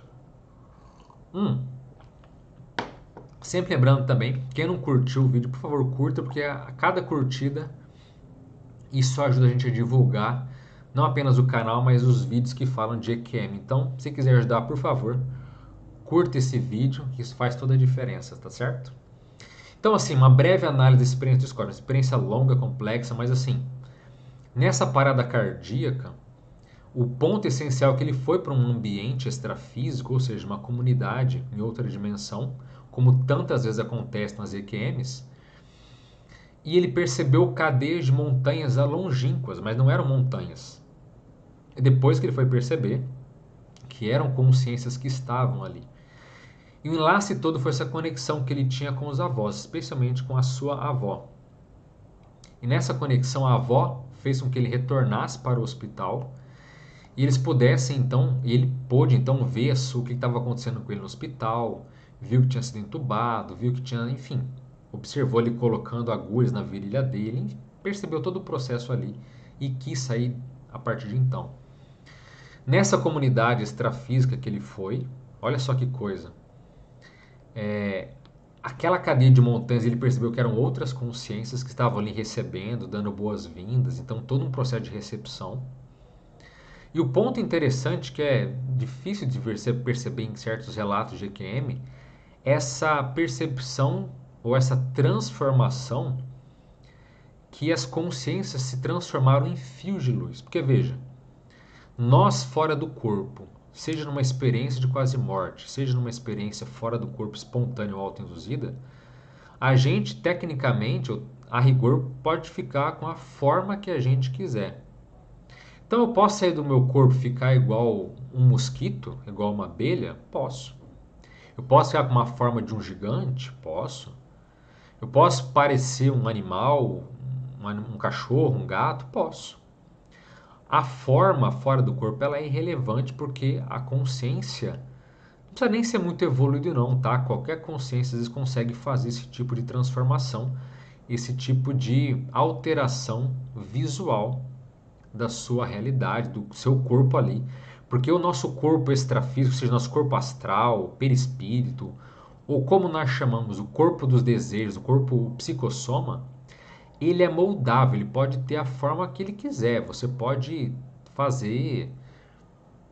Sempre lembrando também, quem não curtiu o vídeo, por favor, curta, porque a cada curtida isso ajuda a gente a divulgar não apenas o canal, mas os vídeos que falam de EQM. Então, se quiser ajudar, por favor, curta esse vídeo, que isso faz toda a diferença, tá certo? Então, assim, uma breve análise da experiência do Scott, uma experiência longa, complexa, mas assim, nessa parada cardíaca, o ponto essencial é que ele foi para um ambiente extrafísico, ou seja, uma comunidade em outra dimensão, como tantas vezes acontece nas EQMs, e ele percebeu cadeias de montanhas longínquas, mas não eram montanhas. E depois que ele foi perceber que eram consciências que estavam ali. E o enlace todo foi essa conexão que ele tinha com os avós, especialmente com a sua avó. E nessa conexão, a avó fez com que ele retornasse para o hospital e eles pudessem então, e ele pôde então ver o que estava acontecendo com ele no hospital, viu que tinha sido entubado, viu que tinha, enfim, observou ele colocando agulhas na virilha dele, percebeu todo o processo ali e quis sair a partir de então. Nessa comunidade extrafísica que ele foi, olha só que coisa, aquela cadeia de montanhas, ele percebeu que eram outras consciências que estavam ali recebendo, dando boas-vindas, então todo um processo de recepção. E o ponto interessante, que é difícil de perceber em certos relatos de EQM, essa percepção ou essa transformação que as consciências se transformaram em fios de luz. Porque veja, nós fora do corpo, seja numa experiência de quase morte, seja numa experiência fora do corpo espontânea ou autoinduzida, a gente tecnicamente, a rigor, pode ficar com a forma que a gente quiser. Então eu posso sair do meu corpo e ficar igual um mosquito, igual uma abelha? Posso. Eu posso ficar com uma forma de um gigante? Posso. Eu posso parecer um animal, um cachorro, um gato? Posso. A forma fora do corpo ela é irrelevante porque a consciência não precisa nem ser muito evoluído não, tá? Qualquer consciência às vezes consegue fazer esse tipo de transformação, esse tipo de alteração visual da sua realidade, do seu corpo ali. Porque o nosso corpo extrafísico, seja nosso corpo astral, perispírito, ou como nós chamamos, o corpo dos desejos, o corpo psicossoma, ele é moldável, ele pode ter a forma que ele quiser. Você pode fazer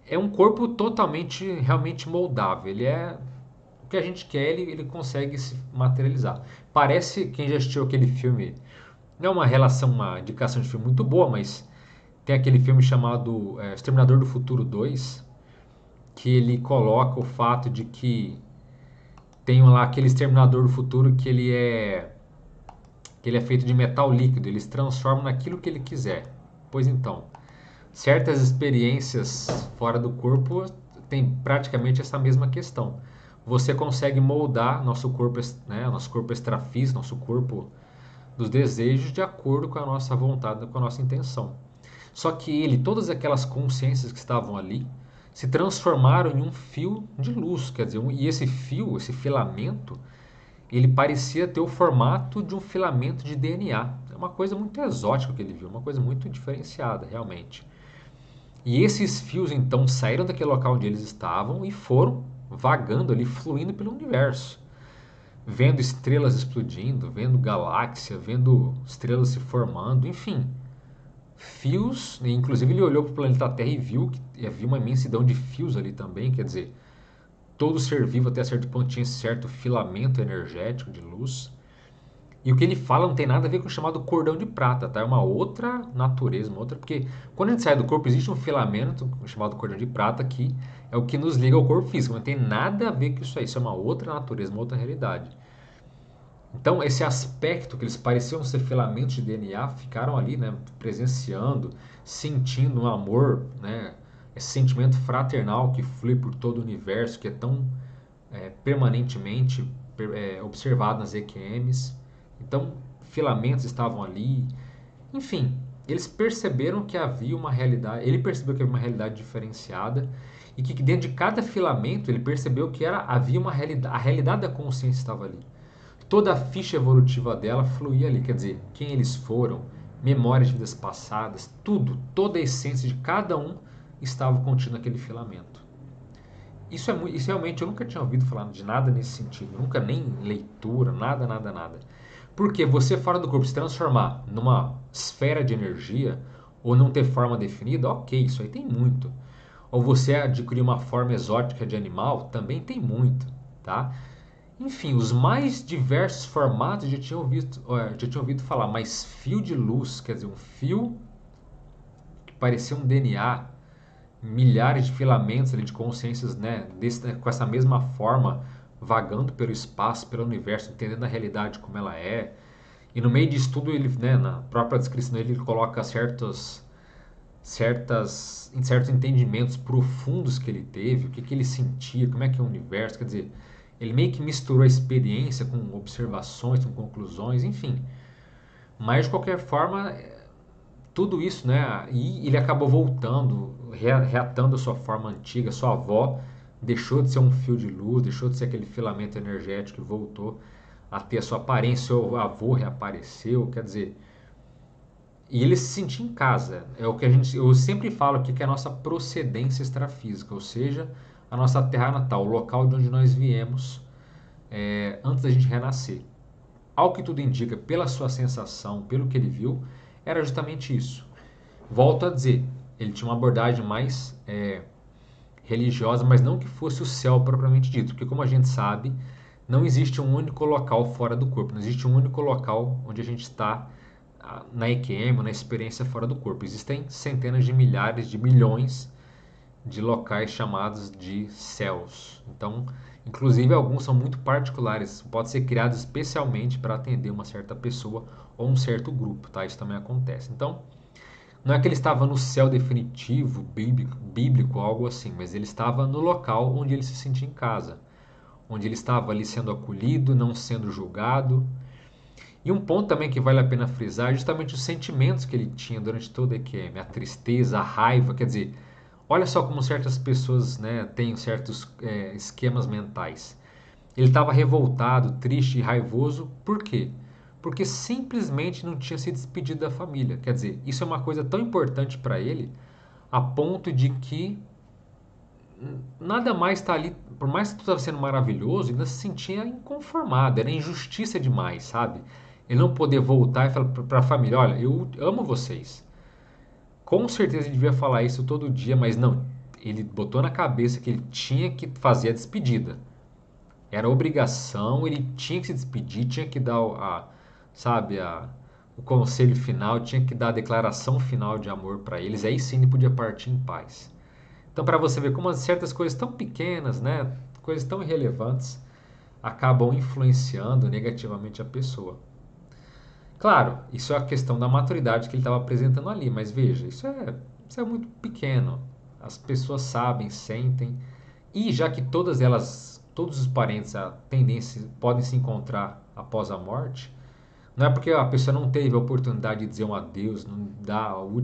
é um corpo totalmente, realmente moldável. Ele é o que a gente quer, ele consegue se materializar. Parece, quem já assistiu aquele filme, não é uma relação, uma indicação de filme muito boa, mas tem aquele filme chamado Exterminador do Futuro 2, que ele coloca o fato de que tem lá aquele Exterminador do Futuro que ele é feito de metal líquido, ele se transforma naquilo que ele quiser. Pois então, certas experiências fora do corpo têm praticamente essa mesma questão. Você consegue moldar nosso corpo, né, nosso corpo extrafísico, nosso corpo dos desejos de acordo com a nossa vontade, com a nossa intenção. Só que ele, todas aquelas consciências que estavam ali, se transformaram em um fio de luz, quer dizer, e esse fio, esse filamento, ele parecia ter o formato de um filamento de DNA. É uma coisa muito exótica que ele viu, uma coisa muito diferenciada, realmente. E esses fios então saíram daquele local onde eles estavam e foram vagando ali, fluindo pelo universo, vendo estrelas explodindo, vendo galáxia, vendo estrelas se formando, enfim, fios. Inclusive ele olhou para o planeta Terra e viu que havia uma imensidão de fios ali também, quer dizer, todo ser vivo até certo ponto tinha esse certo filamento energético de luz. E o que ele fala não tem nada a ver com o chamado cordão de prata, tá? É uma outra natureza, uma outra. Porque quando a gente sai do corpo, existe um filamento chamado cordão de prata que é o que nos liga ao corpo físico. Não tem nada a ver com isso aí. Isso é uma outra natureza, uma outra realidade. Então, esse aspecto que eles pareciam ser filamentos de DNA ficaram ali, né, presenciando, sentindo um amor, né, esse sentimento fraternal que flui por todo o universo, que é tão permanentemente observado nas EQMs. Então, filamentos estavam ali. Enfim, eles perceberam que havia uma realidade. Ele percebeu que havia uma realidade diferenciada e que dentro de cada filamento ele percebeu que havia uma realidade. A realidade da consciência estava ali. Toda a ficha evolutiva dela fluía ali. Quer dizer, quem eles foram, memórias de vidas passadas, tudo, toda a essência de cada um estava contida naquele filamento. Isso realmente eu nunca tinha ouvido falar de nada nesse sentido, nunca nem leitura, nada, nada, nada. Porque você fora do corpo se transformar numa esfera de energia ou não ter forma definida, ok, isso aí tem muito. Ou você adquirir uma forma exótica de animal, também tem muito, tá? Enfim, os mais diversos formatos já tinha ouvido falar, mas fio de luz, quer dizer, um fio que parecia um DNA, milhares de filamentos ali de consciências, né, com essa mesma forma, vagando pelo espaço, pelo universo, entendendo a realidade como ela é. E no meio disso tudo, ele, né, na própria descrição dele, ele coloca certos entendimentos profundos que ele teve, o que, que ele sentia, como é que é o universo, quer dizer, ele meio que misturou a experiência com observações, com conclusões, enfim. Mas de qualquer forma, tudo isso, né? E ele acabou voltando, reatando a sua forma antiga. Sua avó deixou de ser um fio de luz, deixou de ser aquele filamento energético e voltou a ter a sua aparência. Seu avô reapareceu, quer dizer. E ele se sentia em casa. É o que eu sempre falo aqui que é a nossa procedência extrafísica, ou seja, a nossa terra natal, o local de onde nós viemos antes da gente renascer. Ao que tudo indica, pela sua sensação, pelo que ele viu, era justamente isso. Volto a dizer, ele tinha uma abordagem mais religiosa, mas não que fosse o céu propriamente dito, porque como a gente sabe, não existe um único local fora do corpo, não existe um único local onde a gente está na EQM, na experiência fora do corpo. Existem centenas de milhares de milhões de locais chamados de céus. Então, inclusive alguns são muito particulares, podem ser criados especialmente para atender uma certa pessoa ou um certo grupo, tá? Isso também acontece. Então, não é que ele estava no céu definitivo, bíblico, algo assim, mas ele estava no local onde ele se sentia em casa, onde ele estava ali sendo acolhido, não sendo julgado. E um ponto também que vale a pena frisar é justamente os sentimentos que ele tinha durante toda a EQM, a tristeza, a raiva, quer dizer, olha só como certas pessoas, né, têm certos esquemas mentais. Ele estava revoltado, triste e raivoso, por quê? Porque simplesmente não tinha se despedido da família. Quer dizer, isso é uma coisa tão importante para ele, a ponto de que nada mais está ali, por mais que tudo estava sendo maravilhoso, ainda se sentia inconformado, era injustiça demais, sabe? Ele não poder voltar e falar para a família, olha, eu amo vocês. Com certeza ele devia falar isso todo dia, mas não, ele botou na cabeça que ele tinha que fazer a despedida. Era obrigação, ele tinha que se despedir, tinha que dar sabe, o conselho final, tinha que dar a declaração final de amor para eles. Aí sim ele podia partir em paz. Então, para você ver como certas coisas tão pequenas, né, coisas tão irrelevantes, acabam influenciando negativamente a pessoa. Claro, isso é a questão da maturidade que ele estava apresentando ali, mas veja, isso é muito pequeno. As pessoas sabem, sentem, e já que todos os parentes, a tendência podem se encontrar após a morte, não é porque a pessoa não teve a oportunidade de dizer um adeus, não dá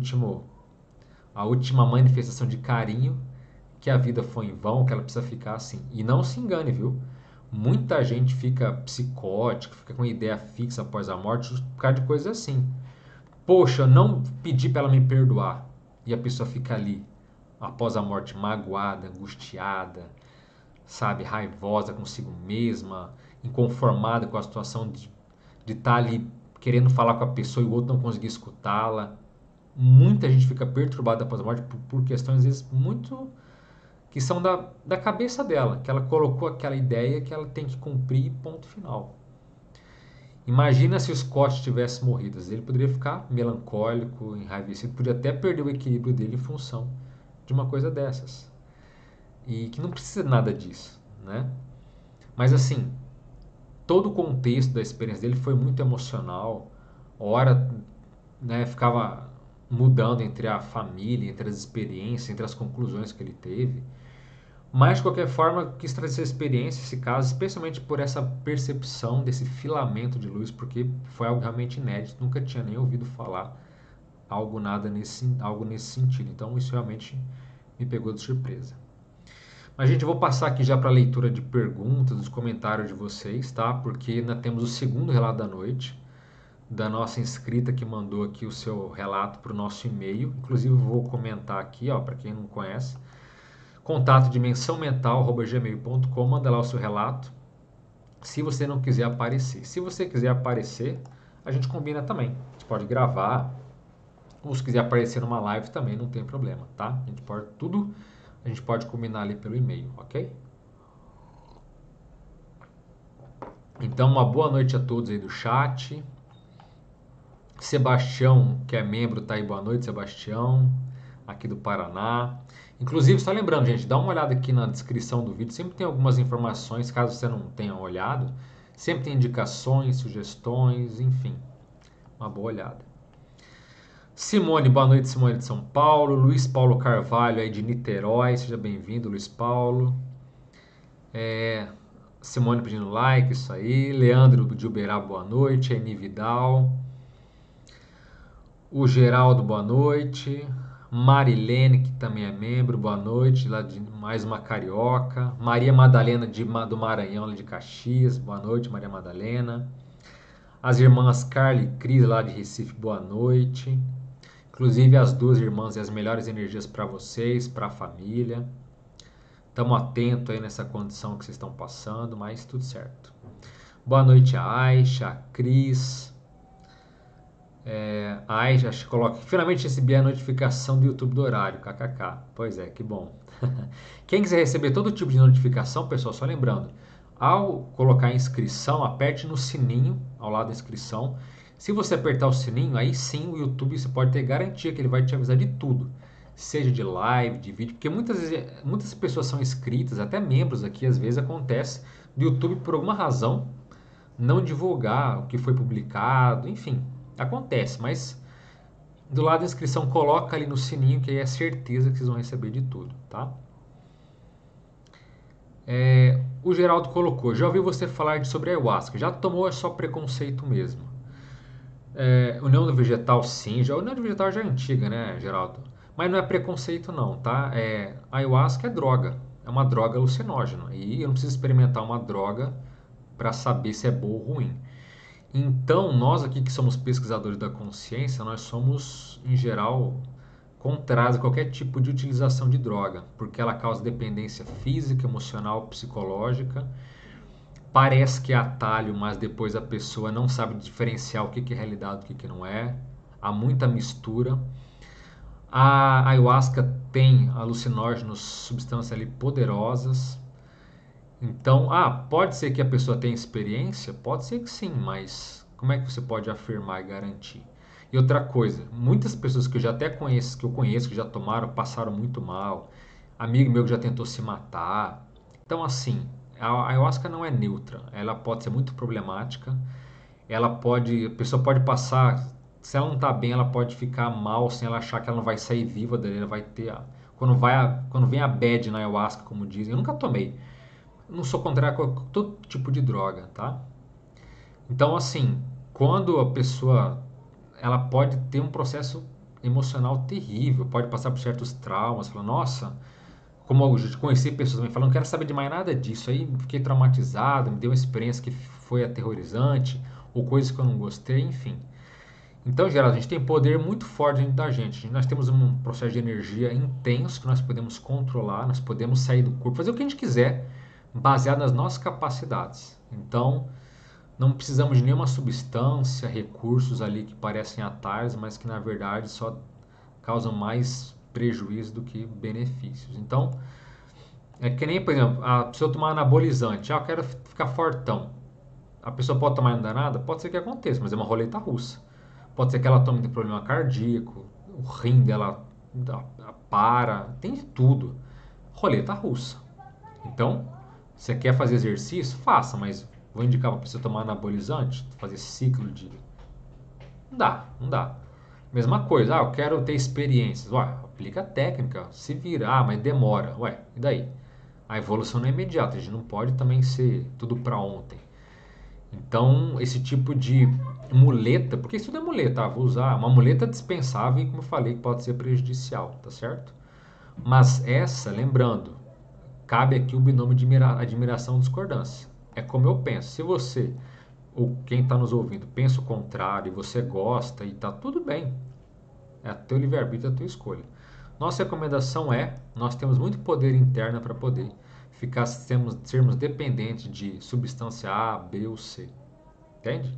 a última manifestação de carinho, que a vida foi em vão, que ela precisa ficar assim. E não se engane, viu? Muita gente fica psicótica, fica com ideia fixa após a morte por causa de coisas assim. Poxa, eu não pedi para ela me perdoar. E a pessoa fica ali, após a morte, magoada, angustiada, sabe, raivosa consigo mesma, inconformada com a situação de estar ali querendo falar com a pessoa e o outro não conseguir escutá-la. Muita gente fica perturbada após a morte por questões, às vezes, muito que são da cabeça dela, que ela colocou aquela ideia que ela tem que cumprir, ponto final. Imagina se o Scott tivesse morrido. Ele poderia ficar melancólico, enraivecido, podia até perder o equilíbrio dele em função de uma coisa dessas. E que não precisa nada disso, né? Mas assim, todo o contexto da experiência dele foi muito emocional. Hora, né, ficava mudando entre a família, entre as experiências, entre as conclusões que ele teve. Mas, de qualquer forma, quis trazer essa experiência, esse caso, especialmente por essa percepção desse filamento de luz, porque foi algo realmente inédito, nunca tinha nem ouvido falar algo nesse sentido. Então, isso realmente me pegou de surpresa. Mas, gente, eu vou passar aqui já para a leitura de perguntas, dos comentários de vocês, tá? Porque ainda temos o segundo relato da noite, da nossa inscrita que mandou aqui o seu relato para o nosso e-mail. Inclusive, eu vou comentar aqui, ó, para quem não conhece. Contato dimensãomental@gmail.com, manda lá o seu relato. Se você não quiser aparecer. Se você quiser aparecer, a gente combina também. A gente pode gravar. Ou se quiser aparecer numa live também, não tem problema, tá? A gente pode combinar ali pelo e-mail, ok? Então, uma boa noite a todos aí do chat. Sebastião, que é membro, tá aí, boa noite, Sebastião, aqui do Paraná. Inclusive, só lembrando, gente, dá uma olhada aqui na descrição do vídeo, sempre tem algumas informações, caso você não tenha olhado, sempre tem indicações, sugestões, enfim, uma boa olhada. Simone, boa noite, Simone de São Paulo. Luiz Paulo Carvalho aí de Niterói, seja bem-vindo, Luiz Paulo. Simone pedindo like, isso aí. Leandro de Uberá, boa noite. Eni Vidal. O Geraldo, boa noite. Marilene, que também é membro, boa noite. Lá de mais uma carioca. Maria Madalena do Maranhão, lá de Caxias, boa noite, Maria Madalena. As irmãs Carla e Cris, lá de Recife, boa noite. Inclusive as duas irmãs e as melhores energias para vocês, para a família. Estamos atentos aí nessa condição que vocês estão passando, mas tudo certo. Boa noite a Aisha, a Cris. A Aisha coloca que finalmente recebi a notificação do YouTube do horário, kkk. Pois é, que bom. Quem quiser receber todo tipo de notificação, pessoal, só lembrando, ao colocar a inscrição, aperte no sininho ao lado da inscrição. Se você apertar o sininho, aí sim o YouTube você pode ter garantia que ele vai te avisar de tudo. Seja de live, de vídeo, porque muitas pessoas são inscritas, até membros aqui, às vezes acontece do YouTube por alguma razão não divulgar o que foi publicado, enfim, acontece, mas do lado da inscrição coloca ali no sininho que aí é certeza que vocês vão receber de tudo, tá? O Geraldo colocou, já ouvi você falar sobre ayahuasca, já tomou, é só preconceito mesmo. União do Vegetal, sim, a União do Vegetal já é antiga, né, Geraldo? Mas não é preconceito não, tá? Ayahuasca é droga, é uma droga alucinógena, e eu não preciso experimentar uma droga para saber se é boa ou ruim. Então, nós aqui que somos pesquisadores da consciência, nós somos, em geral, contrários a qualquer tipo de utilização de droga, porque ela causa dependência física, emocional, psicológica. Parece que é atalho, mas depois a pessoa não sabe diferenciar o que é realidade e o que não é. Há muita mistura. A ayahuasca tem alucinógenos, substâncias ali poderosas. Então, pode ser que a pessoa tenha experiência? Pode ser que sim, mas como é que você pode afirmar e garantir? E outra coisa, muitas pessoas que eu já até conheço, que eu conheço, que já tomaram, passaram muito mal. Amigo meu que já tentou se matar. Então, assim, a ayahuasca não é neutra. Ela pode ser muito problemática. A pessoa pode passar, se ela não está bem, ela pode ficar mal sem ela achar que ela não vai sair viva dali. Ela vai ter, quando vem a bad na ayahuasca, como dizem, eu nunca tomei. Não sou contrário a todo tipo de droga, tá? Então, assim, quando a pessoa ela pode ter um processo emocional terrível, pode passar por certos traumas, falar, nossa, como eu já conheci pessoas também falando, não quero saber de mais nada disso, aí fiquei traumatizado, me deu uma experiência que foi aterrorizante, ou coisas que eu não gostei, enfim. Então, geral, a gente tem poder muito forte dentro da gente. Nós temos um processo de energia intenso que nós podemos controlar, nós podemos sair do corpo, fazer o que a gente quiser, baseado nas nossas capacidades. Então, não precisamos de nenhuma substância, recursos ali que parecem atalhos, mas que na verdade só causam mais prejuízo do que benefícios. Então, é que nem, por exemplo, a pessoa tomar anabolizante. Eu quero ficar fortão. A pessoa pode tomar e não dá nada? Pode ser que aconteça, mas é uma roleta russa. Pode ser que ela tome de problema cardíaco, o rim dela para, tem de tudo. Roleta russa. Então, você quer fazer exercício? Faça, mas vou indicar para você tomar anabolizante, fazer ciclo de. Não dá, não dá. Mesma coisa, eu quero ter experiências. Ué, aplica a técnica, se vira. Mas demora. Ué, e daí? A evolução não é imediata, a gente não pode também ser tudo para ontem. Então, esse tipo de muleta, porque isso tudo é muleta, vou usar uma muleta dispensável e, como eu falei, pode ser prejudicial, tá certo? Mas essa, lembrando, cabe aqui o binômio de admiração e discordância. É como eu penso. Se você, ou quem está nos ouvindo, pensa o contrário, e você gosta e está tudo bem, é teu livre-arbítrio, é a tua escolha. Nossa recomendação é, nós temos muito poder interno para poder sermos dependentes de substância A, B ou C. Entende?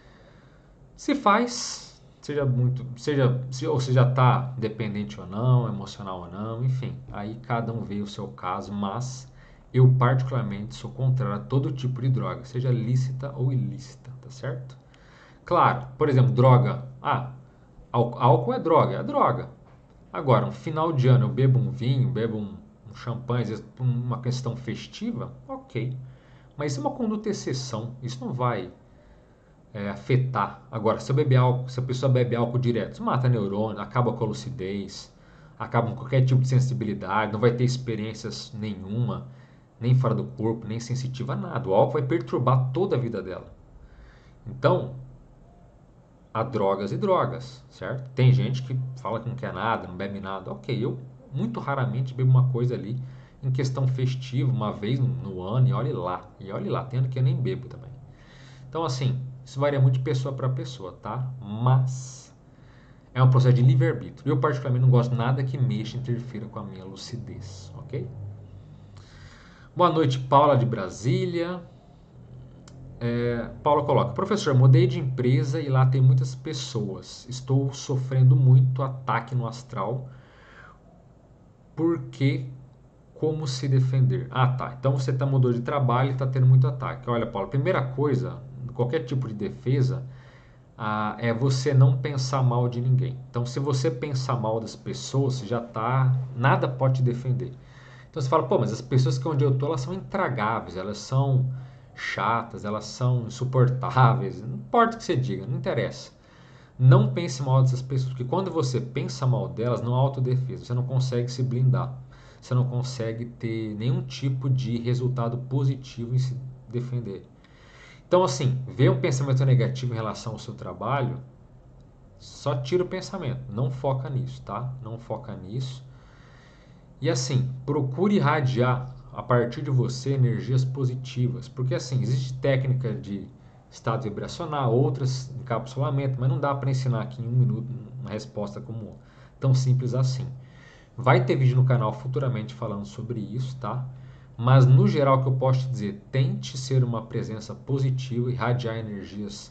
Se faz, seja muito, ou se já está dependente ou não, emocional ou não, enfim, aí cada um vê o seu caso, mas eu particularmente sou contrário a todo tipo de droga, seja lícita ou ilícita, tá certo? Claro, por exemplo, droga, álcool é droga, é droga. Agora, um final de ano eu bebo um vinho, bebo um champanhe, às vezes por uma questão festiva, ok. Mas isso é uma conduta exceção, isso não vai afetar. Agora, se eu beber álcool, se a pessoa bebe álcool direto, isso mata neurônio, acaba com a lucidez, acaba com qualquer tipo de sensibilidade, não vai ter experiências nenhuma, nem fora do corpo, nem sensitiva a nada. O álcool vai perturbar toda a vida dela. Então, há drogas e drogas, certo? Tem gente que fala que não quer nada, não bebe nada. Ok, eu muito raramente bebo uma coisa ali em questão festiva, uma vez no ano, e olhe lá. E olhe lá, tem ano que eu nem bebo também. Então, assim, isso varia muito de pessoa para pessoa, tá? Mas é um processo de livre-arbítrio. Eu, particularmente, não gosto nada que mexa, interfira com a minha lucidez, ok? Boa noite, Paula de Brasília. Paula coloca: professor, mudei de empresa e lá tem muitas pessoas. Estou sofrendo muito ataque no astral. Porque como se defender? Tá. Então você mudou de trabalho e está tendo muito ataque. Olha, Paula, primeira coisa, qualquer tipo de defesa, é você não pensar mal de ninguém. Então, se você pensar mal das pessoas, você já tá. Nada pode te defender. Então você fala, pô, mas as pessoas que onde eu tô, elas são intragáveis, elas são chatas, elas são insuportáveis. Não importa o que você diga, não interessa. Não pense mal dessas pessoas, porque quando você pensa mal delas, não há autodefesa, você não consegue se blindar, você não consegue ter nenhum tipo de resultado positivo em se defender. Então, assim, ver um pensamento negativo em relação ao seu trabalho, só tira o pensamento, não foca nisso, tá? Não foca nisso. E assim, procure irradiar a partir de você energias positivas, porque assim, existe técnica de estado vibracional, outras encapsulamento, mas não dá para ensinar aqui em um minuto uma resposta como tão simples assim. Vai ter vídeo no canal futuramente falando sobre isso, tá? Mas no geral o que eu posso te dizer, tente ser uma presença positiva, irradiar energias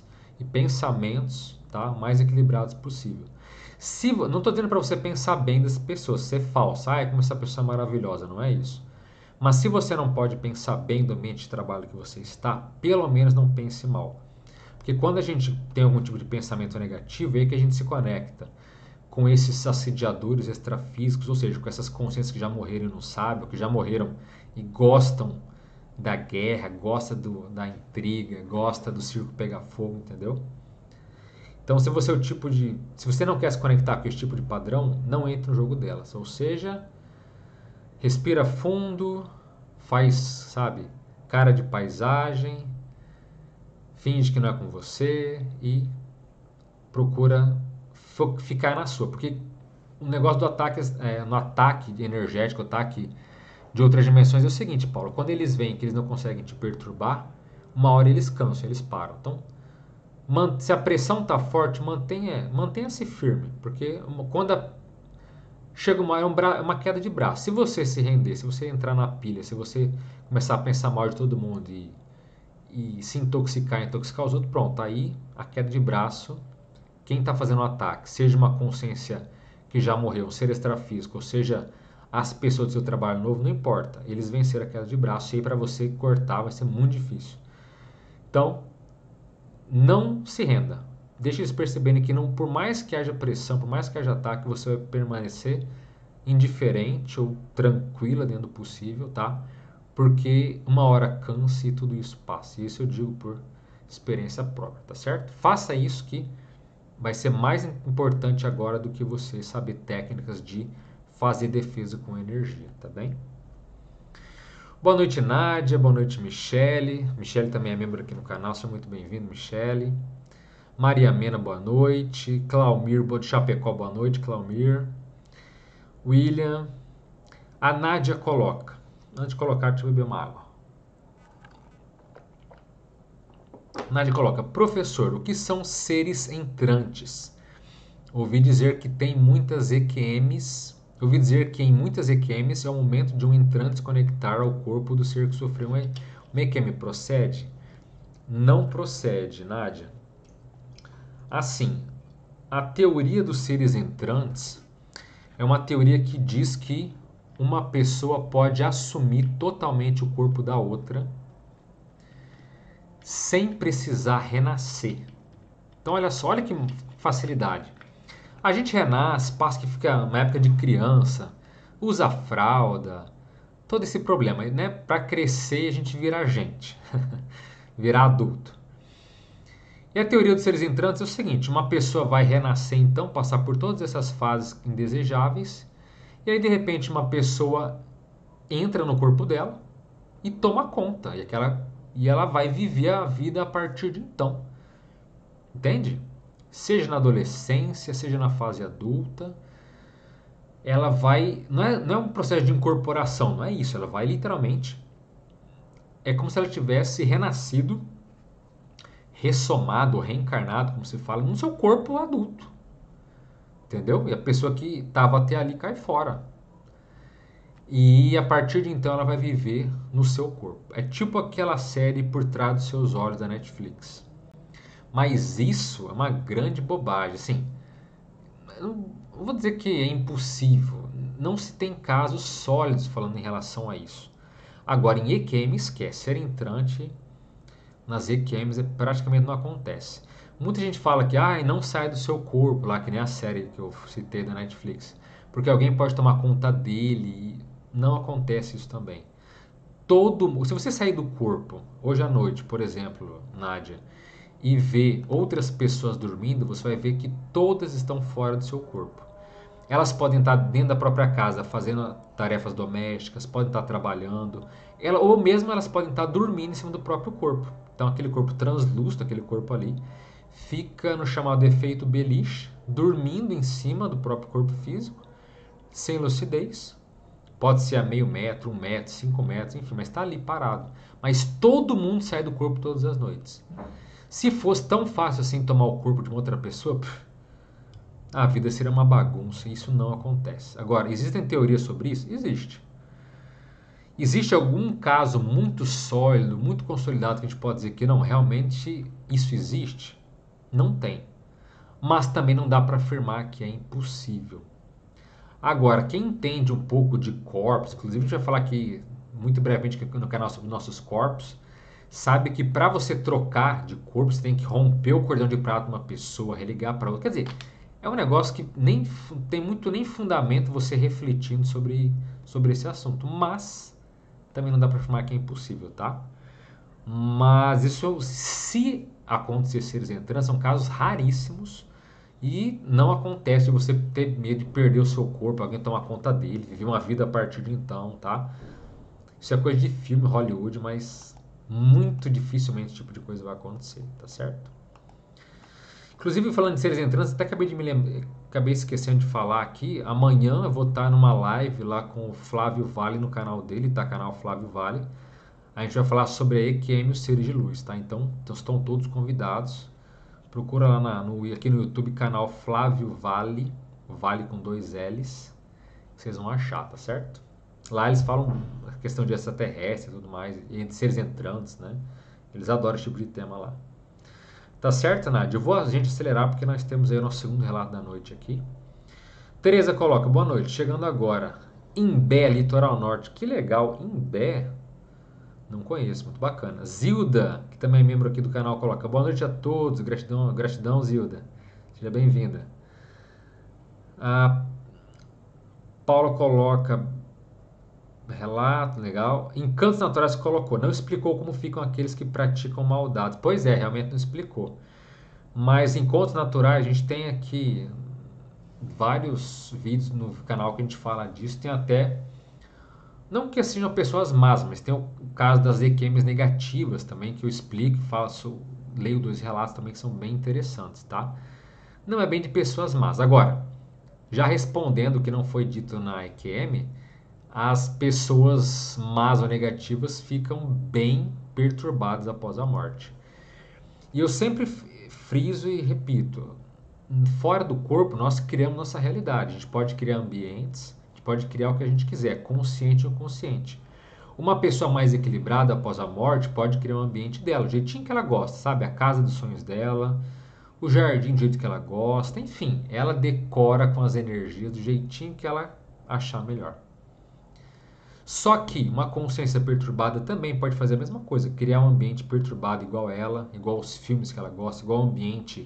e pensamentos, tá? Mais equilibrados possível. Não estou dizendo para você pensar bem das pessoas, ser falso. Ah, como essa pessoa é maravilhosa, não é isso. Mas se você não pode pensar bem do ambiente de trabalho que você está, pelo menos não pense mal. Porque quando a gente tem algum tipo de pensamento negativo, é aí que a gente se conecta com esses assediadores extrafísicos, ou seja, com essas consciências que já morreram e não sabem, ou que já morreram e gostam da guerra, gosta da intriga, gosta do circo pegar fogo, entendeu? Então, se você é o tipo de, se você não quer se conectar com esse tipo de padrão, não entre no jogo delas. Ou seja, respira fundo, faz, sabe, cara de paisagem, finge que não é com você e procura ficar na sua, porque o negócio do ataque, no ataque energético, ataque de outras dimensões é o seguinte, Paulo, quando eles veem que eles não conseguem te perturbar, uma hora eles cansam, eles param. Então, se a pressão está forte, mantenha-se firme, porque chega uma queda de braço. Se você se render, se você entrar na pilha, se você começar a pensar mal de todo mundo e se intoxicar os outros, pronto, aí a queda de braço, quem está fazendo o ataque, seja uma consciência que já morreu, um ser extrafísico, ou seja, as pessoas do seu trabalho novo, não importa. Eles venceram a queda de braço e aí para você cortar vai ser muito difícil. Então, não se renda. Deixe eles perceberem que não, por mais que haja pressão, por mais que haja ataque, você vai permanecer indiferente ou tranquila dentro do possível, tá? Porque uma hora cansa e tudo isso passa. E isso eu digo por experiência própria, tá certo? Faça isso que vai ser mais importante agora do que você saber técnicas de fazer defesa com energia, tá bem? Boa noite, Nádia. Boa noite, Michele. Michele também é membro aqui no canal. Seja muito bem-vindo, Michele. Maria Mena, boa noite. Claumir, de Chapecó, boa noite, Claumir. William. A Nádia coloca. Antes de colocar, deixa eu beber uma água. Nádia coloca. Professor, o que são seres entrantes? Ouvi dizer que tem muitas EQMs. Ouvi dizer que em muitas EQMs é o momento de um entrante se conectar ao corpo do ser que sofreu uma EQM. Procede? Não procede, Nádia. Assim, a teoria dos seres entrantes é uma teoria que diz que uma pessoa pode assumir totalmente o corpo da outra sem precisar renascer. Então, olha só, olha que facilidade. A gente renasce, passa que fica na época de criança, usa fralda, todo esse problema, né? Para crescer, a gente vira gente, virar adulto. E a teoria dos seres entrantes é o seguinte: uma pessoa vai renascer, então, passar por todas essas fases indesejáveis, e aí de repente uma pessoa entra no corpo dela e toma conta, e ela vai viver a vida a partir de então. Entende? Seja na adolescência, seja na fase adulta, ela vai. Não é um processo de incorporação, não é isso. Ela vai literalmente. É como se ela tivesse renascido, ressomado, reencarnado, como se fala, no seu corpo adulto. Entendeu? E a pessoa que estava até ali cai fora. E a partir de então ela vai viver no seu corpo. É tipo aquela série Por Trás dos Seus Olhos da Netflix. Mas isso é uma grande bobagem. Assim, eu não vou dizer que é impossível. Não se tem casos sólidos falando em relação a isso. Agora, em EQM, esquece. Ser entrante nas EQMs praticamente não acontece. Muita gente fala que não sai do seu corpo, lá que nem a série que eu citei da Netflix. Porque alguém pode tomar conta dele. E não acontece isso também. Se você sair do corpo, hoje à noite, por exemplo, Nádia, e ver outras pessoas dormindo, você vai ver que todas estão fora do seu corpo. Elas podem estar dentro da própria casa fazendo tarefas domésticas, podem estar trabalhando, ou mesmo elas podem estar dormindo em cima do próprio corpo. Então aquele corpo translúcido, aquele corpo ali, fica no chamado efeito beliche, dormindo em cima do próprio corpo físico, sem lucidez. Pode ser a meio metro, 1 metro, 5 metros, enfim, mas está ali parado. Mas todo mundo sai do corpo todas as noites. Se fosse tão fácil assim tomar o corpo de uma outra pessoa, a vida seria uma bagunça e isso não acontece. Agora, existem teorias sobre isso? Existe. Existe algum caso muito sólido, muito consolidado que a gente pode dizer que não, realmente isso existe? Não tem. Mas também não dá para afirmar que é impossível. Agora, quem entende um pouco de corpos, inclusive a gente vai falar aqui muito brevemente no canal sobre nossos corpos, sabe que para você trocar de corpo, você tem que romper o cordão de prata de uma pessoa, religar para outra. Quer dizer, é um negócio que nem tem muito nem fundamento você refletindo sobre esse assunto. Mas também não dá para afirmar que é impossível, tá? Mas isso, se acontecer seres em transe, são casos raríssimos e não acontece de você ter medo de perder o seu corpo, alguém tomar conta dele, viver uma vida a partir de então, tá? Isso é coisa de filme Hollywood, mas muito dificilmente esse tipo de coisa vai acontecer, tá certo? Inclusive, falando de seres em transe, até acabei de me lembrar, acabei esquecendo de falar aqui. Amanhã eu vou estar numa live lá com o Flávio Vale no canal dele, tá? Canal Flávio Vale. A gente vai falar sobre a EQM e os seres de luz, tá? Então estão todos convidados. Procura lá aqui no YouTube, canal Flávio Vale, Vale com 2 L's, vocês vão achar, tá certo? Lá eles falam a questão de extraterrestre e tudo mais, e de seres entrantes, né? Eles adoram esse tipo de tema lá. Tá certo, Nádia? Eu vou a gente acelerar porque nós temos aí o nosso segundo relato da noite aqui. Tereza coloca, boa noite, chegando agora. Imbé, Litoral Norte. Que legal, Imbé. Não conheço, muito bacana. Zilda, que também é membro aqui do canal, coloca, boa noite a todos, gratidão, gratidão Zilda. Seja bem-vinda. A Paula coloca, relato, legal. Encantos Naturais colocou, não explicou como ficam aqueles que praticam maldades. Pois é, realmente não explicou. Mas Encontros Naturais, a gente tem aqui vários vídeos no canal que a gente fala disso. Tem até, não que sejam pessoas más, mas tem o caso das EQMs negativas também, que eu explico, faço, leio 2 relatos também que são bem interessantes, tá? Não é bem de pessoas más. Agora, já respondendo o que não foi dito na EQM, as pessoas más ou negativas ficam bem perturbadas após a morte. E eu sempre friso e repito, fora do corpo nós criamos nossa realidade. A gente pode criar ambientes, a gente pode criar o que a gente quiser, consciente ou inconsciente. Uma pessoa mais equilibrada após a morte pode criar um ambiente dela, o jeitinho que ela gosta, sabe? A casa dos sonhos dela, o jardim do jeito que ela gosta, enfim, ela decora com as energias do jeitinho que ela achar melhor. Só que uma consciência perturbada também pode fazer a mesma coisa, criar um ambiente perturbado igual ela, igual os filmes que ela gosta, igual o ambiente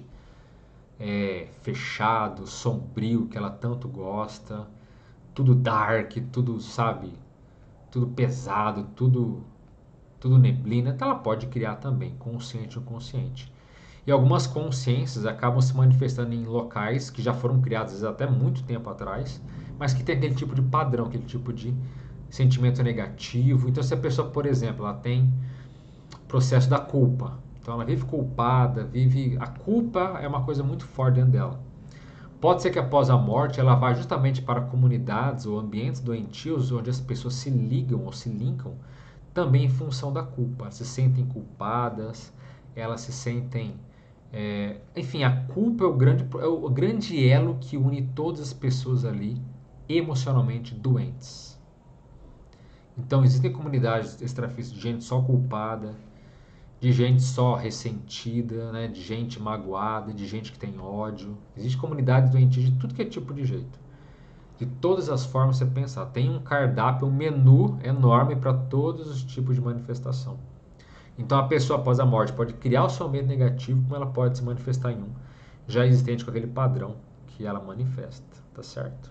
fechado, sombrio que ela tanto gosta, tudo dark, tudo, sabe, tudo pesado, tudo neblina, então ela pode criar também, consciente ou inconsciente. E algumas consciências acabam se manifestando em locais que já foram criados até muito tempo atrás, mas que tem aquele tipo de padrão, aquele tipo de sentimento negativo. Então, se a pessoa, por exemplo, ela tem processo da culpa, então ela vive culpada, a culpa é uma coisa muito forte dentro dela. Pode ser que após a morte ela vá justamente para comunidades ou ambientes doentios onde as pessoas se ligam ou se linkam também em função da culpa. Elas se sentem culpadas, elas se sentem... enfim, a culpa é o grande elo que une todas as pessoas ali emocionalmente doentes. Então existem comunidades extrafísicas de gente só culpada, de gente só ressentida, né? De gente magoada, de gente que tem ódio. Existe comunidade doentia de tudo que é tipo de jeito. De todas as formas você pensar. Tem um cardápio, um menu enorme para todos os tipos de manifestação. Então a pessoa após a morte pode criar o seu ambiente negativo, como ela pode se manifestar em um já existente com aquele padrão que ela manifesta, tá certo?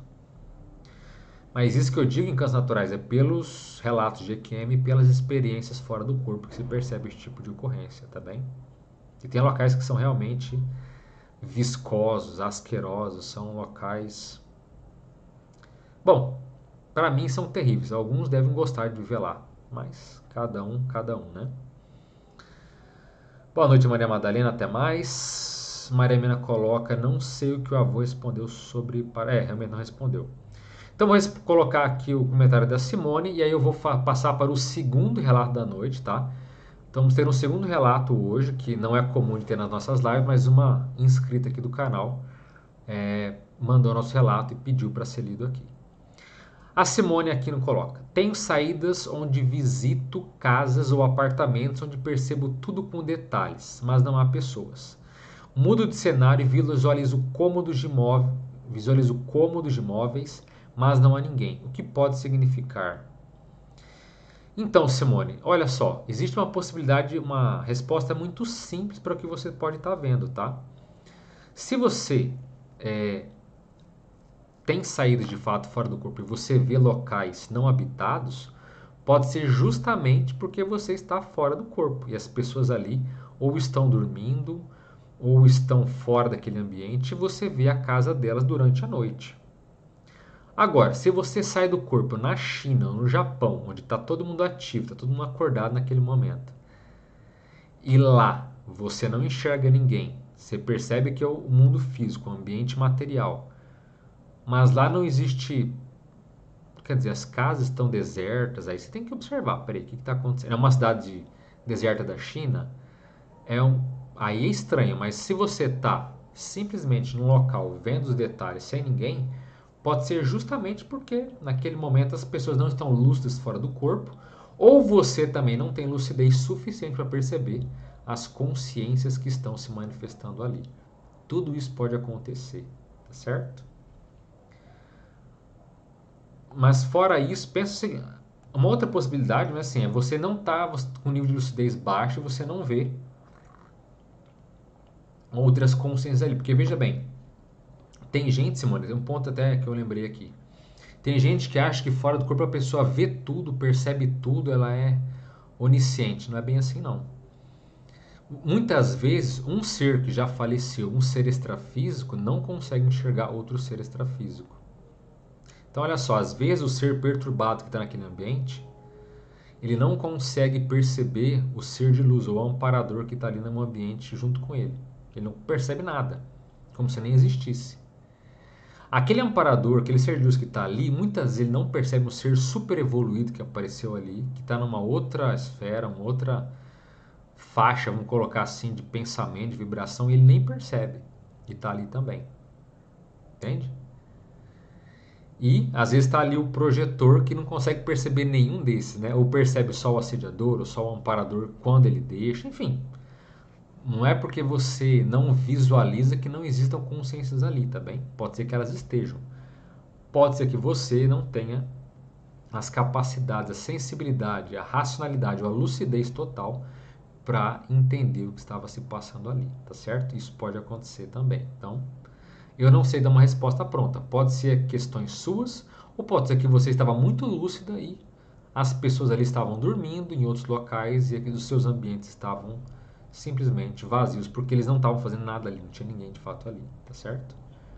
Mas isso que eu digo em Encantos Naturais é pelos relatos de EQM e pelas experiências fora do corpo que se percebe esse tipo de ocorrência, tá bem? E tem locais que são realmente viscosos, asquerosos, são locais... Bom, para mim são terríveis. Alguns devem gostar de viver lá, mas cada um, né? Boa noite, Maria Madalena, até mais. Maria Mina coloca, não sei o que o avô respondeu sobre... realmente não respondeu. Então vou colocar aqui o comentário da Simone e aí eu vou passar para o segundo relato da noite, tá? Então vamos ter um segundo relato hoje, que não é comum de ter nas nossas lives, mas uma inscrita aqui do canal mandou nosso relato e pediu para ser lido aqui. A Simone aqui não coloca. Tenho saídas onde visito casas ou apartamentos onde percebo tudo com detalhes, mas não há pessoas. Mudo de cenário e visualizo cômodos de imóveis, mas não há ninguém. O que pode significar? Então, Simone, olha só, existe uma possibilidade, uma resposta muito simples para o que você pode estar vendo, tá? Se você tem saídas de fato fora do corpo e você vê locais não habitados, pode ser justamente porque você está fora do corpo e as pessoas ali ou estão dormindo ou estão fora daquele ambiente e você vê a casa delas durante a noite. Agora, se você sai do corpo na China, no Japão, onde está todo mundo ativo, está todo mundo acordado naquele momento, e lá você não enxerga ninguém, você percebe que é o mundo físico, o ambiente material, mas lá não existe. Quer dizer, as casas estão desertas, aí você tem que observar, peraí, o que está acontecendo? É uma cidade deserta da China, aí é estranho, mas se você está simplesmente num local vendo os detalhes sem ninguém, pode ser justamente porque naquele momento as pessoas não estão lúcidas fora do corpo, ou você também não tem lucidez suficiente para perceber as consciências que estão se manifestando ali. Tudo isso pode acontecer, tá certo? Mas fora isso, pensa assim, uma outra possibilidade, mas assim, é você não tá com nível de lucidez baixo e você não vê outras consciências ali. Porque veja bem, tem gente, Simone, tem um ponto até que eu lembrei aqui. Tem gente que acha que fora do corpo a pessoa vê tudo, percebe tudo, ela é onisciente. Não é bem assim, não. Muitas vezes, um ser que já faleceu, um ser extrafísico, não consegue enxergar outro ser extrafísico. Então, olha só, às vezes o ser perturbado que está naquele ambiente, ele não consegue perceber o ser de luz ou o amparador que está ali no ambiente junto com ele. Ele não percebe nada, como se nem existisse. Aquele amparador, aquele ser de luz que está ali, muitas vezes ele não percebe um ser super evoluído que apareceu ali, que está numa outra esfera, uma outra faixa, vamos colocar assim, de pensamento, de vibração, e ele nem percebe que está ali também. Entende? E às vezes está ali o projetor que não consegue perceber nenhum desses, né? Ou percebe só o assediador, ou só o amparador quando ele deixa, enfim. Não é porque você não visualiza que não existam consciências ali, tá bem? Pode ser que elas estejam. Pode ser que você não tenha as capacidades, a sensibilidade, a racionalidade ou a lucidez total para entender o que estava se passando ali, tá certo? Isso pode acontecer também. Então, eu não sei dar uma resposta pronta. Pode ser questões suas, ou pode ser que você estava muito lúcida e as pessoas ali estavam dormindo em outros locais e os seus ambientes estavam simplesmente vazios, porque eles não estavam fazendo nada ali, não tinha ninguém de fato ali, tá certo?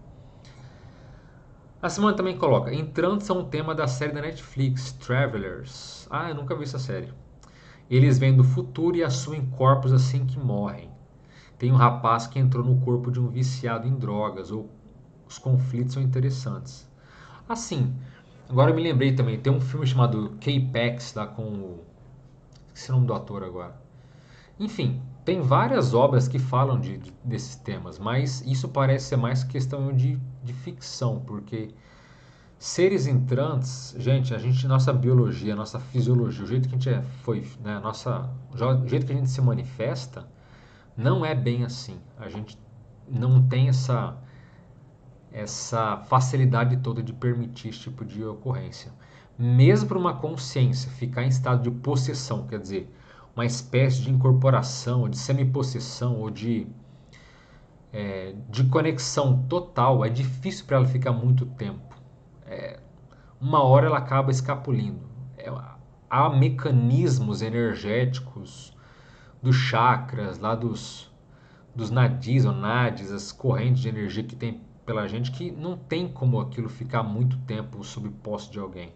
A Simone também coloca, Entrantes são um tema da série da Netflix, Travelers. Ah, eu nunca vi essa série. Eles vêm do futuro e assumem corpos assim que morrem. Tem um rapaz que entrou no corpo de um viciado em drogas, ou os conflitos são interessantes. Assim, agora eu me lembrei também, tem um filme chamado K-Pax, lá com o... esqueci o nome do ator agora. Enfim, tem várias obras que falam desses temas, mas isso parece ser mais questão de ficção, porque seres entrantes, gente, nossa biologia, nossa fisiologia, o jeito que a gente foi, né, o jeito que a gente se manifesta, não é bem assim. A gente não tem essa facilidade toda de permitir esse tipo de ocorrência. Mesmo para uma consciência ficar em estado de possessão, quer dizer, uma espécie de incorporação, de semi-possessão ou de conexão total, é difícil para ela ficar muito tempo. Uma hora ela acaba escapulindo. Há mecanismos energéticos dos chakras, lá dos nadis ou nadis, as correntes de energia que tem pela gente, que não tem como aquilo ficar muito tempo sob posse de alguém.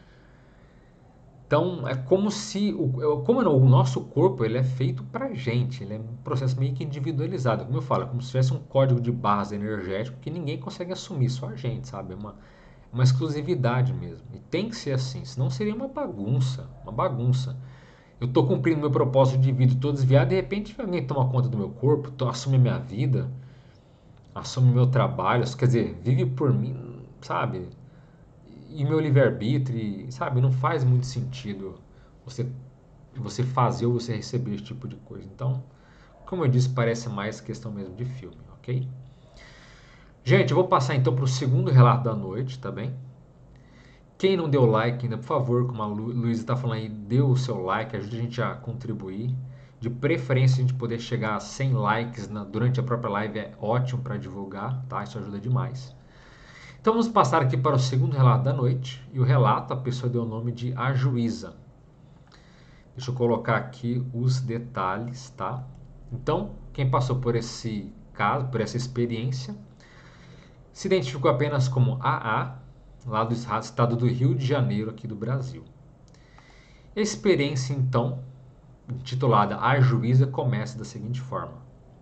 Então é como se o nosso corpo ele é feito pra gente, ele é um processo meio que individualizado. Como eu falo, é como se tivesse um código de barras energético que ninguém consegue assumir, só a gente, sabe? É uma exclusividade mesmo. E tem que ser assim, senão seria uma bagunça, uma bagunça. Eu estou cumprindo meu propósito de vida, estou desviado, de repente alguém toma conta do meu corpo, assume minha vida, assume meu trabalho, quer dizer, vive por mim, sabe? E meu livre-arbítrio, sabe? Não faz muito sentido você fazer ou você receber esse tipo de coisa. Então, Como eu disse, parece mais questão mesmo de filme, ok? Gente, eu vou passar então para o segundo relato da noite, tá bem? Quem não deu like ainda, por favor, como a Luísa está falando aí, dê o seu like, ajude a gente a contribuir. De preferência, a gente poder chegar a 100 likes durante a própria live é ótimo para divulgar, tá? Isso ajuda demais. Então vamos passar aqui para o segundo relato da noite. E o relato, a pessoa deu o nome de A Juíza. Deixa eu colocar aqui os detalhes, tá? Então, quem passou por esse caso, por essa experiência, se identificou apenas como AA, lá do estado do Rio de Janeiro, aqui do Brasil. A experiência, então, intitulada A Juíza, começa da seguinte forma.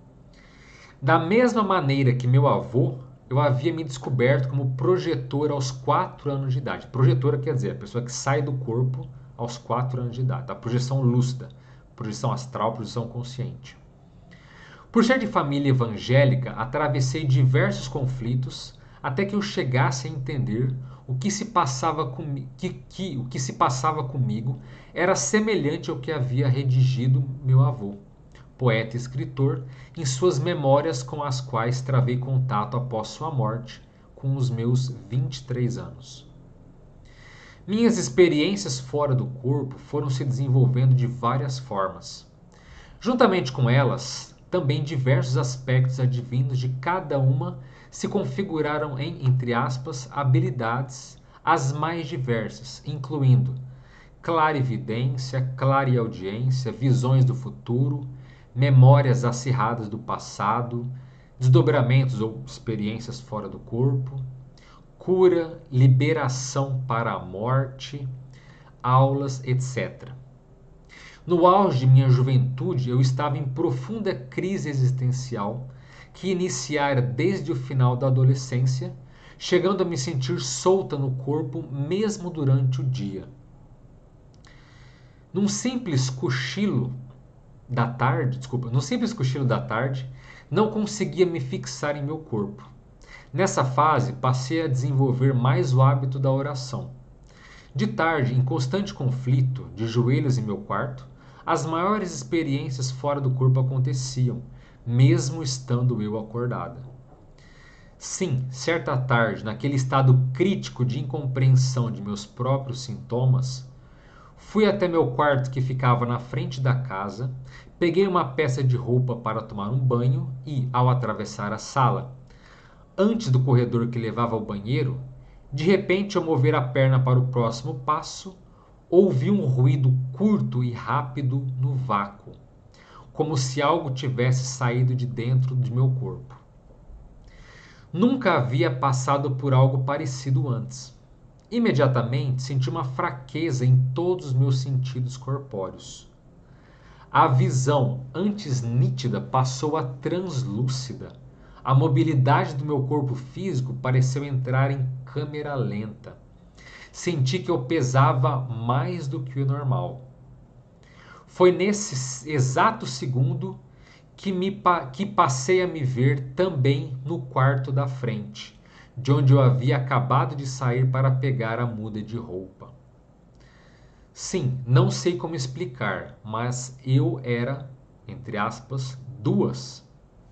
Da mesma maneira que meu avô, eu havia me descoberto como projetor aos 4 anos de idade. Projetora quer dizer a pessoa que sai do corpo aos 4 anos de idade. A projeção lúcida, projeção astral, projeção consciente. Por ser de família evangélica, atravessei diversos conflitos até que eu chegasse a entender o que se passava o que se passava comigo era semelhante ao que havia redigido meu avô, poeta e escritor, em suas memórias com as quais travei contato após sua morte, com os meus 23 anos. Minhas experiências fora do corpo foram se desenvolvendo de várias formas. Juntamente com elas, também diversos aspectos advindos de cada uma se configuraram em, entre aspas, habilidades as mais diversas, incluindo clarividência, clareaudiência, visões do futuro, memórias acirradas do passado, desdobramentos ou experiências fora do corpo, cura, liberação para a morte, aulas, etc. No auge de minha juventude, eu estava em profunda crise existencial que iniciara desde o final da adolescência, chegando a me sentir solta no corpo mesmo durante o dia. Num simples cochilo da tarde, não conseguia me fixar em meu corpo. Nessa fase, passei a desenvolver mais o hábito da oração. De tarde, em constante conflito, de joelhos em meu quarto, as maiores experiências fora do corpo aconteciam, mesmo estando eu acordada. Sim, certa tarde, naquele estado crítico de incompreensão de meus próprios sintomas, fui até meu quarto que ficava na frente da casa, peguei uma peça de roupa para tomar um banho e, ao atravessar a sala, antes do corredor que levava ao banheiro, de repente, ao mover a perna para o próximo passo, ouvi um ruído curto e rápido no vácuo, como se algo tivesse saído de dentro de meu corpo. Nunca havia passado por algo parecido antes. Imediatamente senti uma fraqueza em todos os meus sentidos corpóreos. A visão, antes nítida, passou a translúcida. A mobilidade do meu corpo físico pareceu entrar em câmera lenta. Senti que eu pesava mais do que o normal. Foi nesse exato segundo que passei a me ver também no quarto da frente, de onde eu havia acabado de sair para pegar a muda de roupa. Sim, não sei como explicar, mas eu era, entre aspas, duas.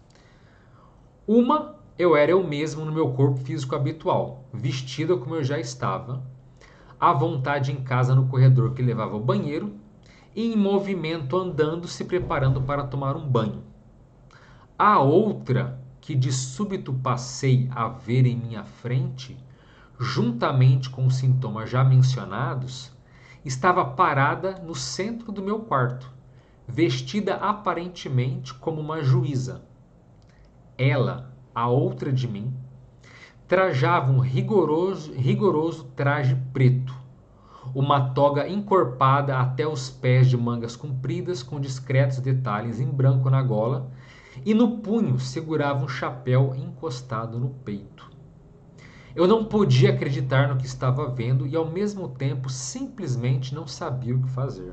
Uma, eu era eu mesmo no meu corpo físico habitual, vestida como eu já estava, à vontade em casa no corredor que levava ao banheiro e em movimento andando se preparando para tomar um banho. A outra, que de súbito passei a ver em minha frente, juntamente com os sintomas já mencionados, estava parada no centro do meu quarto, vestida aparentemente como uma juíza. Ela, a outra de mim, trajava um rigoroso traje preto, uma toga encorpada até os pés de mangas compridas com discretos detalhes em branco na gola e no punho segurava um chapéu encostado no peito. Eu não podia acreditar no que estava vendo e ao mesmo tempo simplesmente não sabia o que fazer.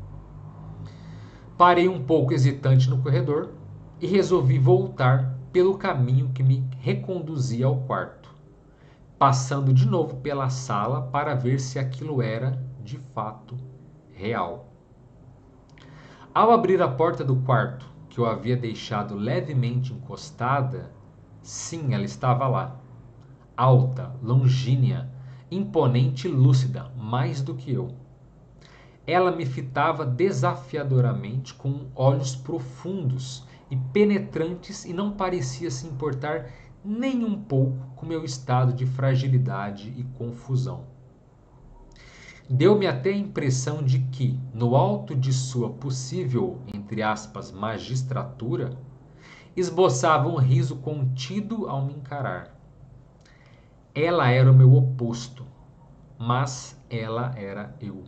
Parei um pouco hesitante no corredor e resolvi voltar pelo caminho que me reconduzia ao quarto, passando de novo pela sala para ver se aquilo era, de fato, real. Ao abrir a porta do quarto, que eu havia deixado levemente encostada, sim, ela estava lá. Alta, longínea, imponente e lúcida, mais do que eu. Ela me fitava desafiadoramente com olhos profundos e penetrantes e não parecia se importar nem um pouco com meu estado de fragilidade e confusão. Deu-me até a impressão de que, no alto de sua possível, entre aspas, magistratura, esboçava um riso contido ao me encarar. Ela era o meu oposto, mas ela era eu.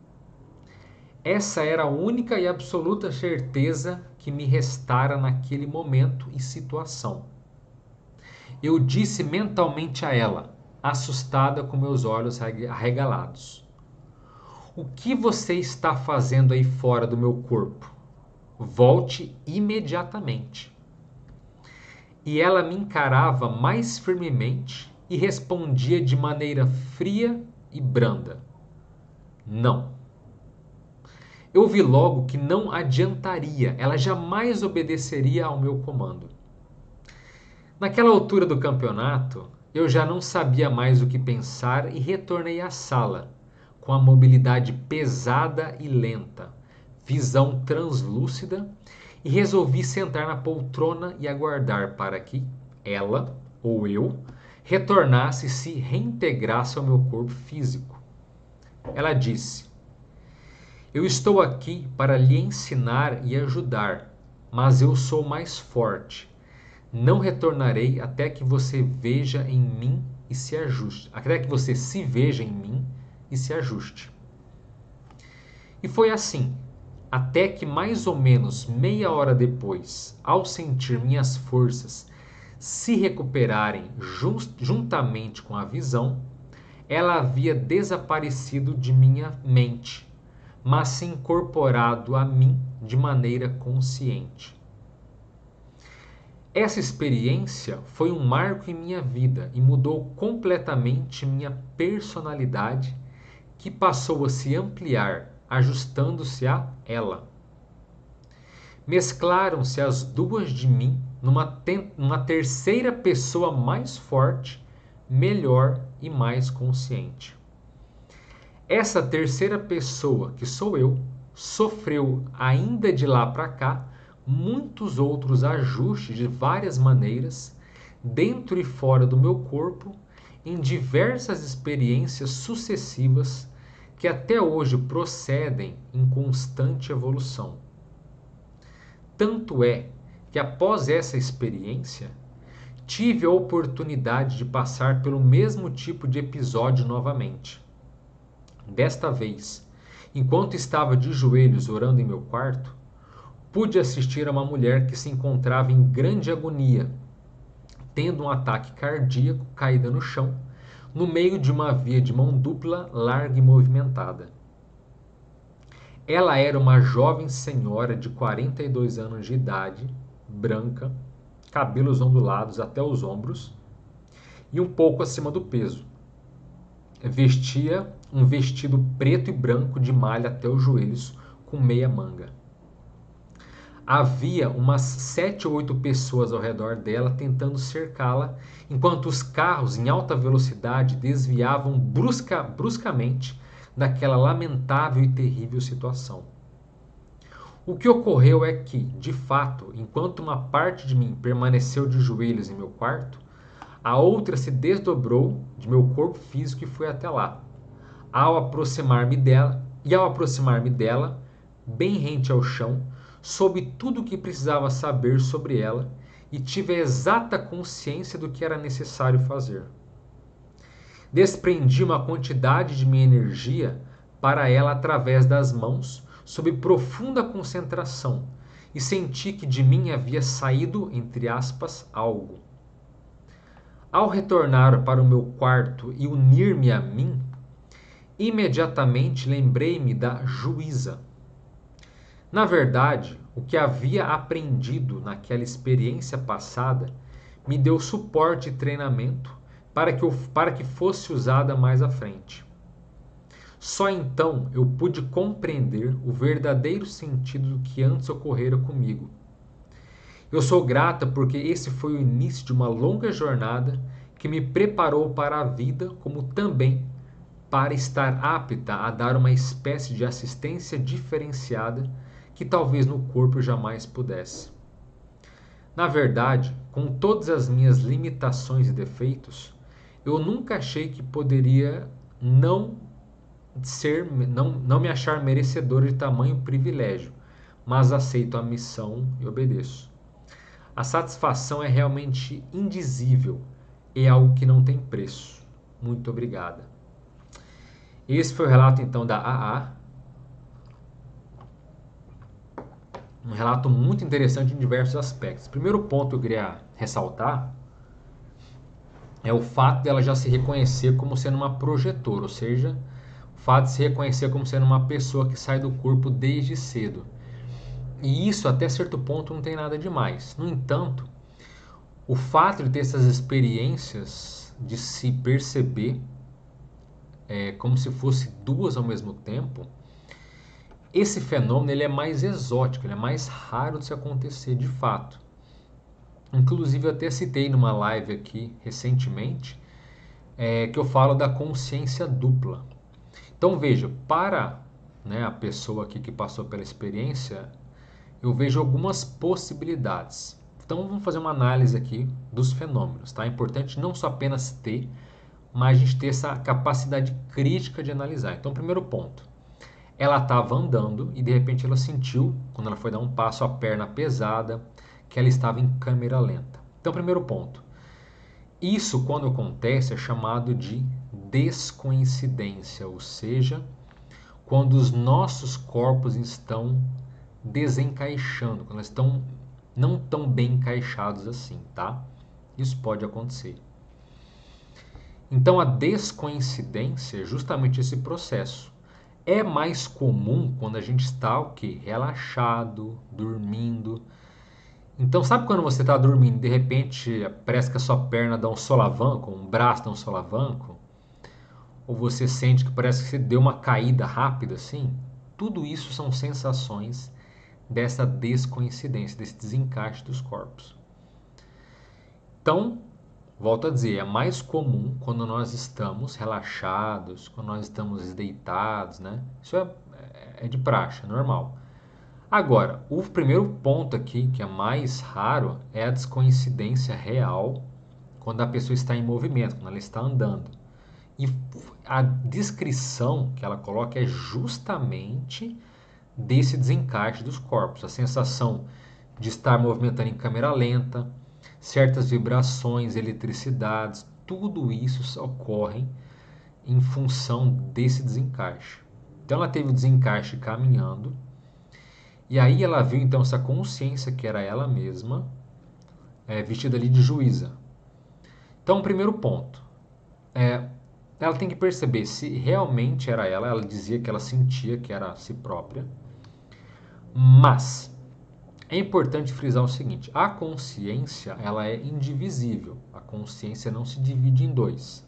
Essa era a única e absoluta certeza que me restara naquele momento e situação. Eu disse mentalmente a ela, assustada com meus olhos arregalados: "O que você está fazendo aí fora do meu corpo? Volte imediatamente." E ela me encarava mais firmemente e respondia de maneira fria e branda: "Não." Eu vi logo que não adiantaria, ela jamais obedeceria ao meu comando. Naquela altura do campeonato, eu já não sabia mais o que pensar e retornei à sala, com a mobilidade pesada e lenta, visão translúcida, e resolvi sentar na poltrona e aguardar para que ela, ou eu, retornasse e se reintegrasse ao meu corpo físico. Ela disse: "Eu estou aqui para lhe ensinar e ajudar, mas eu sou mais forte. Não retornarei até que você veja em mim e se ajuste. Até que você se veja em mim e se ajuste." E foi assim, até que mais ou menos meia hora depois, ao sentir minhas forças se recuperarem juntamente com a visão, ela havia desaparecido de minha mente, mas se incorporado a mim de maneira consciente. Essa experiência foi um marco em minha vida e mudou completamente minha personalidade, que passou a se ampliar, ajustando-se a ela. Mesclaram-se as duas de mim numa terceira pessoa mais forte, melhor e mais consciente. Essa terceira pessoa, que sou eu, sofreu ainda de lá para cá muitos outros ajustes de várias maneiras, dentro e fora do meu corpo, em diversas experiências sucessivas que até hoje procedem em constante evolução. Tanto é que após essa experiência, tive a oportunidade de passar pelo mesmo tipo de episódio novamente. Desta vez, enquanto estava de joelhos orando em meu quarto, pude assistir a uma mulher que se encontrava em grande agonia, tendo um ataque cardíaco, caída no chão, no meio de uma via de mão dupla, larga e movimentada. Ela era uma jovem senhora de 42 anos de idade, branca, cabelos ondulados até os ombros e um pouco acima do peso. Vestia um vestido preto e branco de malha até os joelhos, com meia manga. Havia umas 7 ou 8 pessoas ao redor dela tentando cercá-la, enquanto os carros em alta velocidade desviavam bruscamente daquela lamentável e terrível situação. O que ocorreu é que, de fato, enquanto uma parte de mim permaneceu de joelhos em meu quarto, a outra se desdobrou de meu corpo físico e foi até lá. Ao aproximar-me dela, bem rente ao chão, soube tudo o que precisava saber sobre ela e tive a exata consciência do que era necessário fazer. Desprendi uma quantidade de minha energia para ela através das mãos, sob profunda concentração, e senti que de mim havia saído, entre aspas, algo. Ao retornar para o meu quarto e unir-me a mim, imediatamente lembrei-me da juíza. Na verdade, o que havia aprendido naquela experiência passada me deu suporte e treinamento para que fosse usada mais à frente. Só então eu pude compreender o verdadeiro sentido do que antes ocorrera comigo Eu sou grata porque esse foi o início de uma longa jornada que me preparou para a vida, como também para estar apta a dar uma espécie de assistência diferenciada que talvez no corpo jamais pudesse. Na verdade, com todas as minhas limitações e defeitos, eu nunca achei que poderia não me achar merecedor de tamanho privilégio, mas aceito a missão e obedeço. A satisfação é realmente indizível e é algo que não tem preço. Muito obrigada. Esse foi o relato então da AA. Um relato muito interessante em diversos aspectos. O primeiro ponto que eu queria ressaltar é o fato dela já se reconhecer como sendo uma projetora, ou seja, o fato de se reconhecer como sendo uma pessoa que sai do corpo desde cedo. E isso, até certo ponto, não tem nada demais. No entanto, o fato de ter essas experiências de se perceber como se fosse duas ao mesmo tempo, esse fenômeno ele é mais exótico, ele é mais raro de se acontecer de fato. Inclusive, eu até citei numa live aqui recentemente que eu falo da consciência dupla. Então, veja, para a pessoa aqui que passou pela experiência, eu vejo algumas possibilidades. Então, vamos fazer uma análise aqui dos fenômenos. Tá? É importante não só apenas ter, mas a gente ter essa capacidade crítica de analisar. Então, primeiro ponto. Ela estava andando e de repente ela sentiu, quando ela foi dar um passo, a perna pesada, que ela estava em câmera lenta. Então, primeiro ponto. Isso, quando acontece, é chamado de descoincidência, ou seja, quando os nossos corpos estão desencaixando, quando eles estão não tão bem encaixados assim, tá? Isso pode acontecer. Então, a descoincidência é justamente esse processo. É mais comum quando a gente está o quê? Relaxado, dormindo. Então, sabe quando você está dormindo e de repente parece que a sua perna dá um solavanco, um braço dá um solavanco? Ou você sente que parece que você deu uma caída rápida assim? Tudo isso são sensações dessa descoincidência, desse desencaixe dos corpos. Então, volto a dizer, é mais comum quando nós estamos relaxados, quando nós estamos deitados, né? Isso é de praxe, é normal. Agora, o primeiro ponto aqui, que é mais raro, é a descoincidência real quando a pessoa está em movimento, quando ela está andando. E a descrição que ela coloca é justamente desse desencaixe dos corpos, a sensação de estar movimentando em câmera lenta, certas vibrações, eletricidades, tudo isso ocorre em função desse desencaixe. Então ela teve o desencaixe caminhando, e aí ela viu então essa consciência que era ela mesma, vestida ali de juíza. Então, o primeiro ponto, ela tem que perceber se realmente era ela. Ela dizia que ela sentia que era a si própria, mas é importante frisar o seguinte: a consciência ela é indivisível, a consciência não se divide em dois.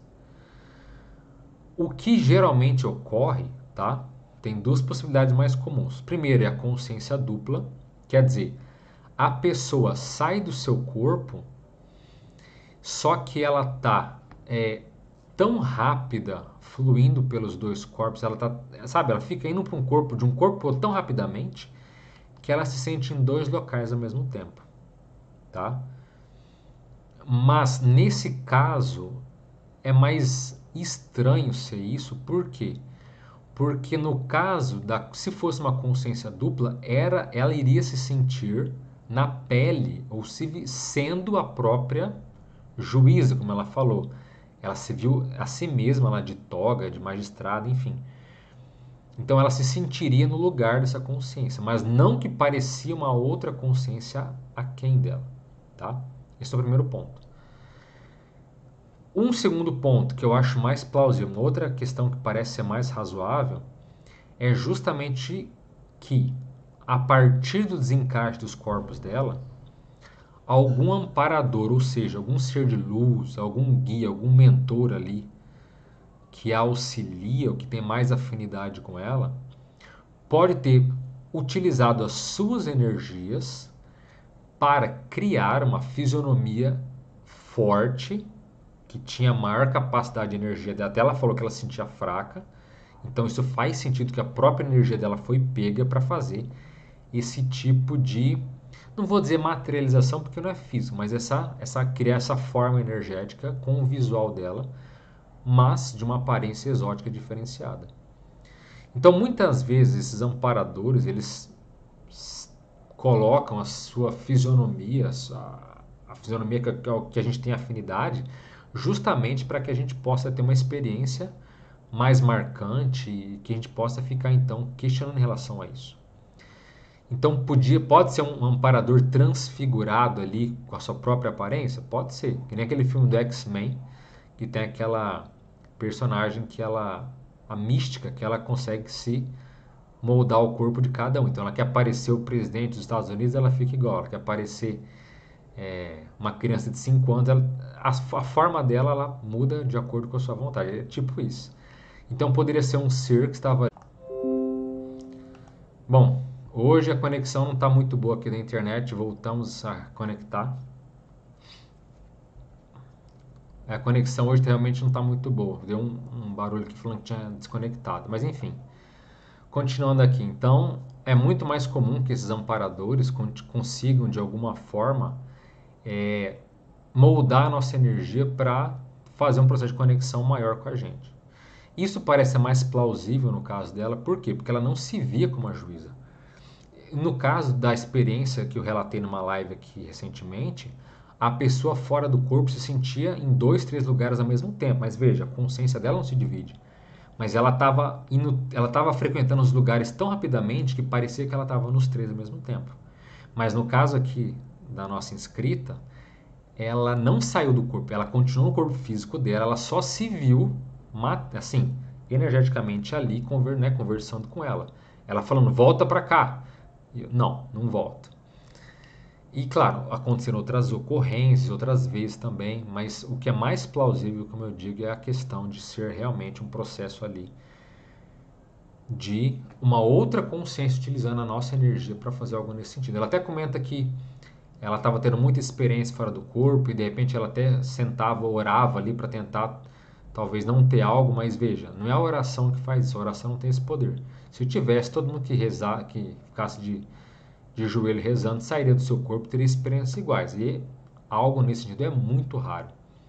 O que geralmente ocorre, tá? Tem duas possibilidades mais comuns. Primeiro é a consciência dupla, quer dizer, a pessoa sai do seu corpo, só que ela está tão rápida, fluindo pelos dois corpos, ela tá, sabe, ela fica indo para um corpo de um corpo tão rapidamente que ela se sente em dois locais ao mesmo tempo, tá? Mas nesse caso é mais estranho ser isso, por quê? Porque no caso se fosse uma consciência dupla, ela iria se sentir na pele ou sendo a própria juíza, como ela falou. Ela se viu a si mesma lá de toga, de magistrada, enfim. Então ela se sentiria no lugar dessa consciência, mas não que parecia uma outra consciência aquém dela, tá? Esse é o primeiro ponto. Um segundo ponto que eu acho mais plausível, uma outra questão que parece ser mais razoável, é justamente que, a partir do desencaixe dos corpos dela, algum amparador, ou seja, algum ser de luz, algum guia, algum mentor ali, que a auxilia ou que tem mais afinidade com ela, pode ter utilizado as suas energias para criar uma fisionomia forte, que tinha maior capacidade de energia dela. Até ela falou que ela se sentia fraca. Então isso faz sentido que a própria energia dela foi pega para fazer esse tipo de, não vou dizer materialização porque não é físico, mas criar essa forma energética com o visual dela, mas de uma aparência exótica diferenciada. Então muitas vezes esses amparadores, eles colocam a sua fisionomia, a fisionomia que a gente tem afinidade, justamente para que a gente possa ter uma experiência mais marcante e que a gente possa ficar então questionando em relação a isso. Então pode ser um amparador transfigurado ali com a sua própria aparência? Pode ser. Que nem aquele filme do X-Men, que tem aquela personagem que a mística, que ela consegue se moldar o corpo de cada um. Então ela quer aparecer o presidente dos Estados Unidos, ela fica igual. Ela quer aparecer uma criança de 5 anos, a forma dela ela muda de acordo com a sua vontade. É tipo isso. Então poderia ser um ser que estava... Bom, hoje a conexão não está muito boa aqui na internet, voltamos a conectar. A conexão hoje realmente não está muito boa. Deu um barulho aqui falando que tinha desconectado. Mas enfim, continuando aqui. Então, é muito mais comum que esses amparadores consigam, de alguma forma, moldar a nossa energia para fazer um processo de conexão maior com a gente. Isso parece mais plausível no caso dela. Por quê? Porque ela não se via como a juíza. No caso da experiência que eu relatei numa live aqui recentemente, a pessoa fora do corpo se sentia em 2, 3 lugares ao mesmo tempo. Mas veja, a consciência dela não se divide. Mas ela estava frequentando os lugares tão rapidamente que parecia que ela estava nos 3 ao mesmo tempo. Mas no caso aqui da nossa inscrita, ela não saiu do corpo, ela continuou no corpo físico dela, ela só se viu, assim, energeticamente ali, conversando com ela. Ela falando, volta para cá. Não volto. E claro, aconteceram outras ocorrências, outras vezes também, mas o que é mais plausível, como eu digo, é a questão de ser realmente um processo ali de uma outra consciência utilizando a nossa energia para fazer algo nesse sentido. Ela até comenta que ela estava tendo muita experiência fora do corpo e de repente ela até sentava, orava ali para tentar talvez não ter algo, mas veja, não é a oração que faz isso, a oração não tem esse poder. Se tivesse, todo mundo que rezar, que ficasse de joelho rezando, sairia do seu corpo, teria experiências iguais. E algo nesse sentido é muito raro.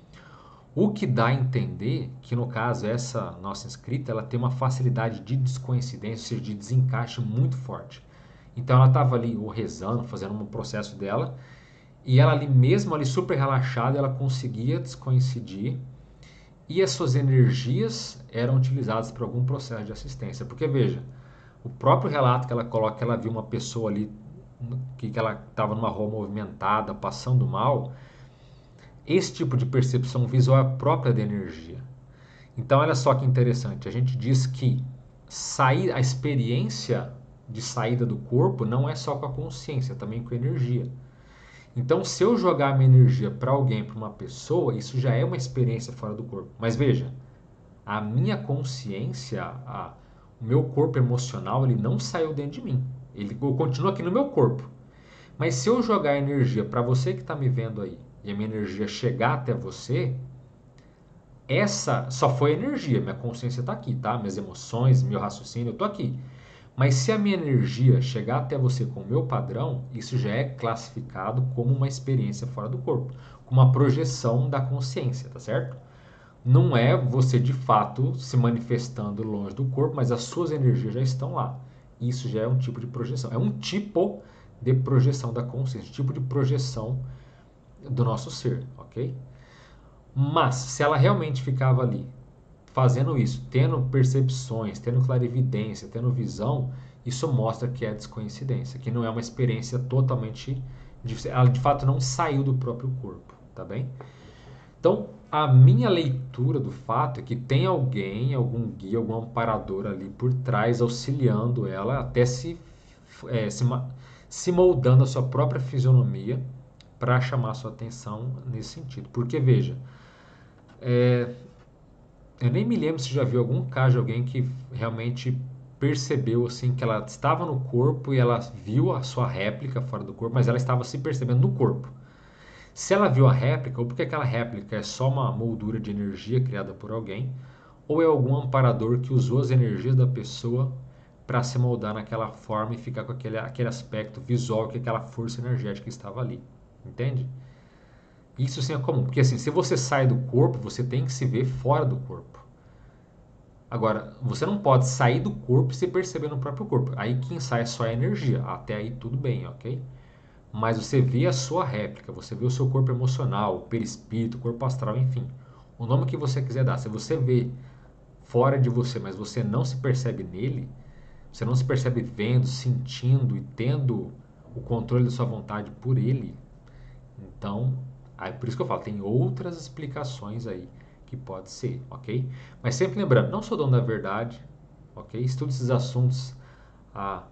O que dá a entender que, no caso, essa nossa inscrita, ela tem uma facilidade de descoincidência, ou seja, de desencaixe muito forte. Então ela estava ali ou rezando, fazendo um processo dela, e ela ali mesmo ali super relaxada, ela conseguia descoincidir e as suas energias eram utilizadas para algum processo de assistência. Porque veja, o próprio relato que ela coloca, que ela viu uma pessoa ali, que ela estava numa rua movimentada, passando mal, esse tipo de percepção visual é própria da energia. Então olha só que interessante, a gente diz que a experiência de saída do corpo não é só com a consciência, também com a energia. Então, se eu jogar minha energia para alguém, para uma pessoa, isso já é uma experiência fora do corpo. Mas veja, a minha consciência, o meu corpo emocional, ele não saiu dentro de mim. Ele continua aqui no meu corpo. Mas se eu jogar energia para você que está me vendo aí, e a minha energia chegar até você, essa só foi energia. Minha consciência está aqui, tá? Minhas emoções, meu raciocínio, eu estou aqui. Mas se a minha energia chegar até você com o meu padrão, isso já é classificado como uma experiência fora do corpo, como uma projeção da consciência, tá certo? Não é você de fato se manifestando longe do corpo, mas as suas energias já estão lá. Isso já é um tipo de projeção. É um tipo de projeção da consciência, um tipo de projeção do nosso ser, ok? Mas se ela realmente ficava ali fazendo isso, tendo percepções, tendo clarividência, tendo visão, isso mostra que é descoincidência, que não é uma experiência totalmente... Ela de fato não saiu do próprio corpo, tá bem? Então, a minha leitura do fato é que tem alguém, algum guia, algum amparador ali por trás, auxiliando ela até se moldando a sua própria fisionomia para chamar a sua atenção nesse sentido. Porque, veja, eu nem me lembro se já viu algum caso de alguém que realmente percebeu assim que ela estava no corpo e ela viu a sua réplica fora do corpo, mas ela estava se percebendo no corpo. Se ela viu a réplica, ou porque aquela réplica é só uma moldura de energia criada por alguém, ou é algum amparador que usou as energias da pessoa para se moldar naquela forma e ficar com aquele aspecto visual, que aquela força energética estava ali. Entende? Isso sim é comum, porque assim, se você sai do corpo, você tem que se ver fora do corpo. Agora, você não pode sair do corpo e se perceber no próprio corpo. Aí quem sai só é energia. Até aí tudo bem, ok? Mas você vê a sua réplica, você vê o seu corpo emocional, o perispírito, o corpo astral, enfim. O nome que você quiser dar. Se você vê fora de você, mas você não se percebe nele, você não se percebe vendo, sentindo e tendo o controle da sua vontade por ele, então, aí por isso que eu falo, tem outras explicações aí que pode ser, ok? Mas sempre lembrando, não sou dono da verdade, ok? Estudo esses assuntos ah,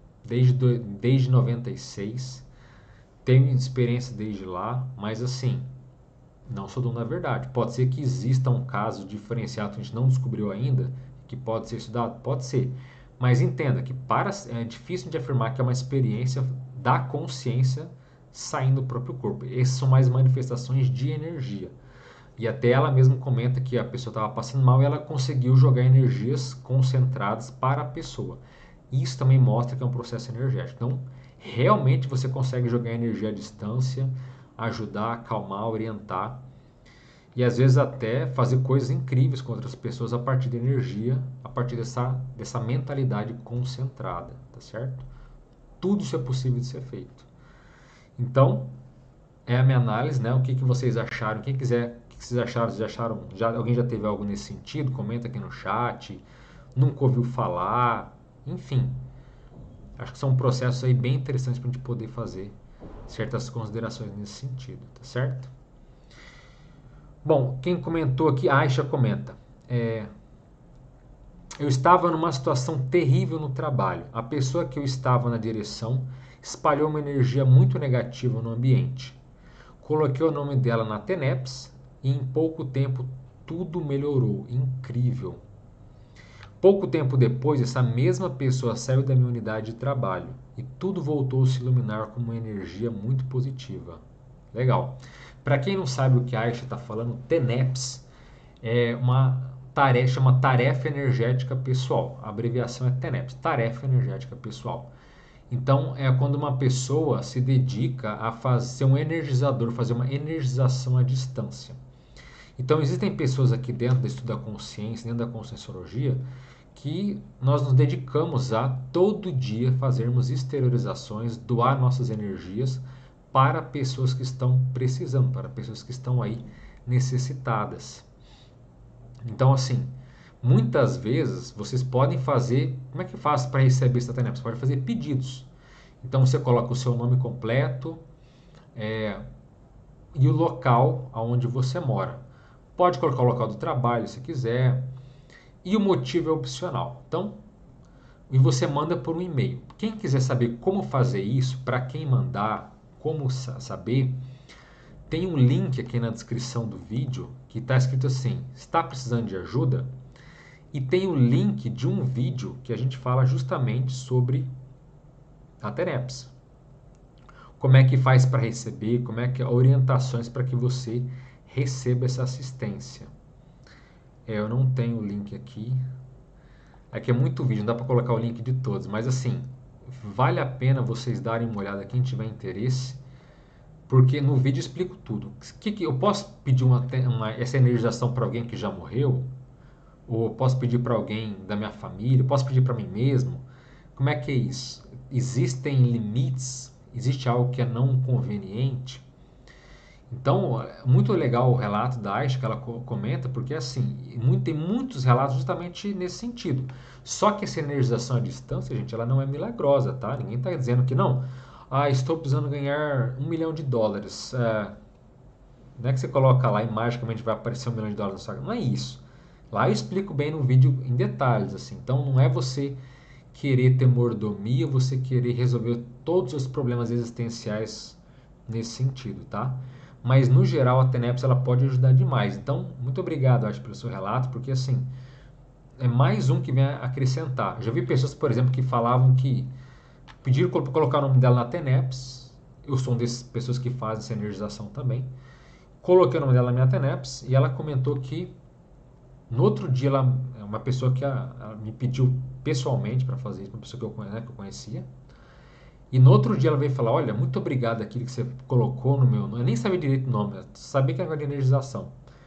desde 96, tenho experiência desde lá, mas assim, não sou dono da verdade. Pode ser que exista um caso diferenciado que a gente não descobriu ainda, que pode ser estudado? Pode ser. Mas entenda que é difícil de afirmar que é uma experiência da consciência saindo do próprio corpo. Essas são mais manifestações de energia. E até ela mesma comenta que a pessoa estava passando mal e ela conseguiu jogar energias concentradas para a pessoa. Isso também mostra que é um processo energético. Então, realmente você consegue jogar energia à distância, ajudar, acalmar, orientar e às vezes até fazer coisas incríveis com outras pessoas a partir da energia, a partir dessa mentalidade concentrada, tá certo? Tudo isso é possível de ser feito. Então, é a minha análise, né? O que, que vocês acharam? Quem quiser, o que, que vocês acharam? Vocês acharam? Alguém já teve algo nesse sentido? Comenta aqui no chat. Nunca ouviu falar? Enfim, acho que são processos aí bem interessantes para a gente poder fazer certas considerações nesse sentido, tá certo? Bom, quem comentou aqui, a Aisha comenta. Eu estava numa situação terrível no trabalho. A pessoa que eu estava na direção espalhou uma energia muito negativa no ambiente. Coloquei o nome dela na TENEPS e em pouco tempo tudo melhorou. Incrível. Pouco tempo depois, essa mesma pessoa saiu da minha unidade de trabalho e tudo voltou a se iluminar com uma energia muito positiva. Legal. Para quem não sabe o que a Aisha está falando, TENEPS é uma tarefa, chama tarefa energética pessoal. A abreviação é TENEPS, tarefa energética pessoal. Então, é quando uma pessoa se dedica a ser um energizador, fazer uma energização à distância. Então, existem pessoas aqui dentro do estudo da consciência, dentro da conscienciologia, que nós nos dedicamos a todo dia fazermos exteriorizações, doar nossas energias para pessoas que estão precisando, para pessoas que estão aí necessitadas. Então, assim, muitas vezes vocês podem fazer. Como é que faz para receber essa TENEP? Você pode fazer pedidos. Então, você coloca o seu nome completo e o local onde você mora. Pode colocar o local do trabalho se quiser. E o motivo é opcional. Então, e você manda por um e-mail. Quem quiser saber como fazer isso, para quem mandar, como saber, tem um link aqui na descrição do vídeo que está escrito assim: está precisando de ajuda? E tem o link de um vídeo que a gente fala justamente sobre a TENEPS. Como é que faz para receber, como é que orientações para que você receba essa assistência. Eu não tenho o link aqui. Aqui é muito vídeo, não dá para colocar o link de todos, mas assim, vale a pena vocês darem uma olhada, quem tiver interesse, porque no vídeo eu explico tudo. Eu posso pedir essa energização para alguém que já morreu? Ou eu posso pedir para alguém da minha família? Posso pedir para mim mesmo? Como é que é isso? Existem limites? Existe algo que é não conveniente? Então, é muito legal o relato da Aisha que ela comenta, porque assim, tem muitos relatos justamente nesse sentido. Só que essa energização à distância, gente, ela não é milagrosa, tá? Ninguém está dizendo que não. Ah, estou precisando ganhar $1 milhão. Não é que você coloca lá e magicamente vai aparecer $1 milhão na sua... Não é isso. Lá eu explico bem no vídeo em detalhes, assim. Então, não é você querer ter mordomia, você querer resolver todos os problemas existenciais nesse sentido, tá? Mas no geral a TENEPS ela pode ajudar demais. Então, muito obrigado, acho, pelo seu relato, porque assim, é mais um que vem a acrescentar. Já vi pessoas, por exemplo, que falavam que pediram para colocar o nome dela na TENEPS. Eu sou uma dessas pessoas que fazem essa energização também. Coloquei o nome dela na minha TENEPS e ela comentou que no outro dia ela é uma pessoa que ela me pediu pessoalmente para fazer isso, uma pessoa que eu conhecia. E no outro dia ela veio falar: olha, muito obrigado aquilo que você colocou no meu nome. Eu nem sabia direito o nome, eu sabia que era de energização.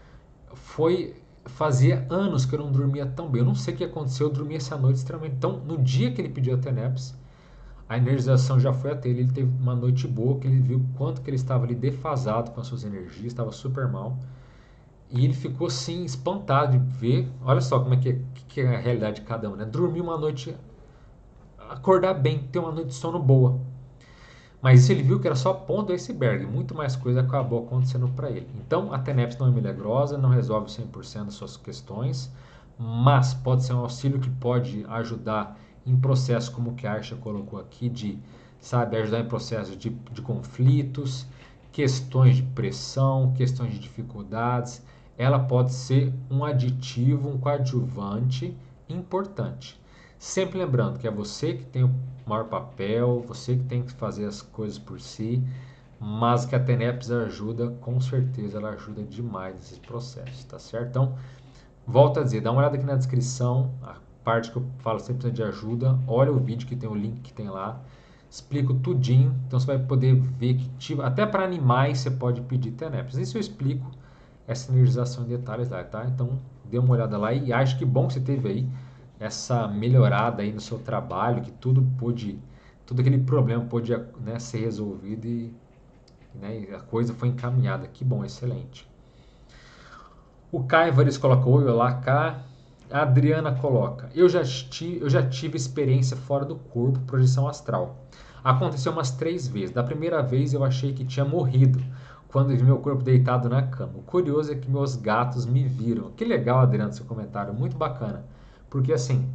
Fazia anos que eu não dormia tão bem. Eu não sei o que aconteceu, eu dormi essa noite extremamente. Então, no dia que ele pediu a TENEPS, a energização já foi até ele. Ele teve uma noite boa, que ele viu quanto que ele estava ali defasado com as suas energias, estava super mal. E ele ficou assim espantado de ver, olha só como é que é a realidade de cada um, né? Dormir uma noite, acordar bem, ter uma noite de sono boa. Mas isso ele viu que era só a ponta do iceberg, muito mais coisa acabou acontecendo para ele. Então a TENEPS não é milagrosa, não resolve 100% das suas questões, mas pode ser um auxílio que pode ajudar em processos como o que a Aisha colocou aqui, de, sabe, ajudar em processos de conflitos, questões de pressão, questões de dificuldades. Ela pode ser um aditivo, um coadjuvante importante. Sempre lembrando que é você que tem o maior papel, você que tem que fazer as coisas por si, mas que a TENEPS ajuda, com certeza ela ajuda demais nesses processos, tá certo? Então, volto a dizer, dá uma olhada aqui na descrição, a parte que eu falo sempre de ajuda, olha o vídeo que tem o link que tem lá, explico tudinho, então você vai poder ver que até para animais você pode pedir TENEPS. Isso eu explico essa energização em detalhes lá, tá? Então, dê uma olhada lá e acho que bom que você teve aí essa melhorada aí no seu trabalho, que todo aquele problema pôde, né, ser resolvido né, a coisa foi encaminhada. Que bom, excelente. O Caivares coloca: oi, olá, cá. A Adriana coloca: eu já tive experiência fora do corpo, projeção astral. Aconteceu umas 3 vezes. Da primeira vez eu achei que tinha morrido, quando vi meu corpo deitado na cama. O curioso é que meus gatos me viram. Que legal, Adriana, seu comentário, muito bacana. Porque assim,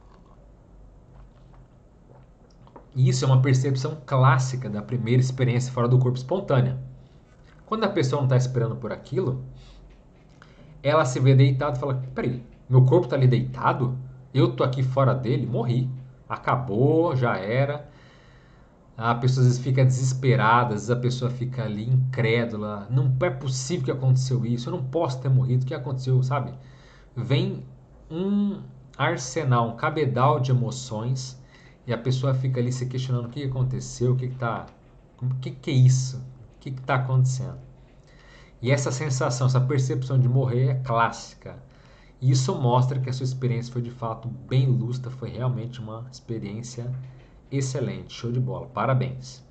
isso é uma percepção clássica da primeira experiência fora do corpo espontânea. Quando a pessoa não está esperando por aquilo, ela se vê deitada e fala: peraí, meu corpo está ali deitado? Eu tô aqui fora dele? Morri. Acabou, já era. A pessoa às vezes fica desesperada, às vezes a pessoa fica ali incrédula. Não é possível que aconteceu isso, eu não posso ter morrido. O que aconteceu, sabe? Vem um arsenal, um cabedal de emoções e a pessoa fica ali se questionando o que aconteceu, o que é isso, o que está acontecendo. E essa sensação, essa percepção de morrer é clássica. E isso mostra que a sua experiência foi de fato bem lúcida, foi realmente uma experiência excelente, show de bola, parabéns.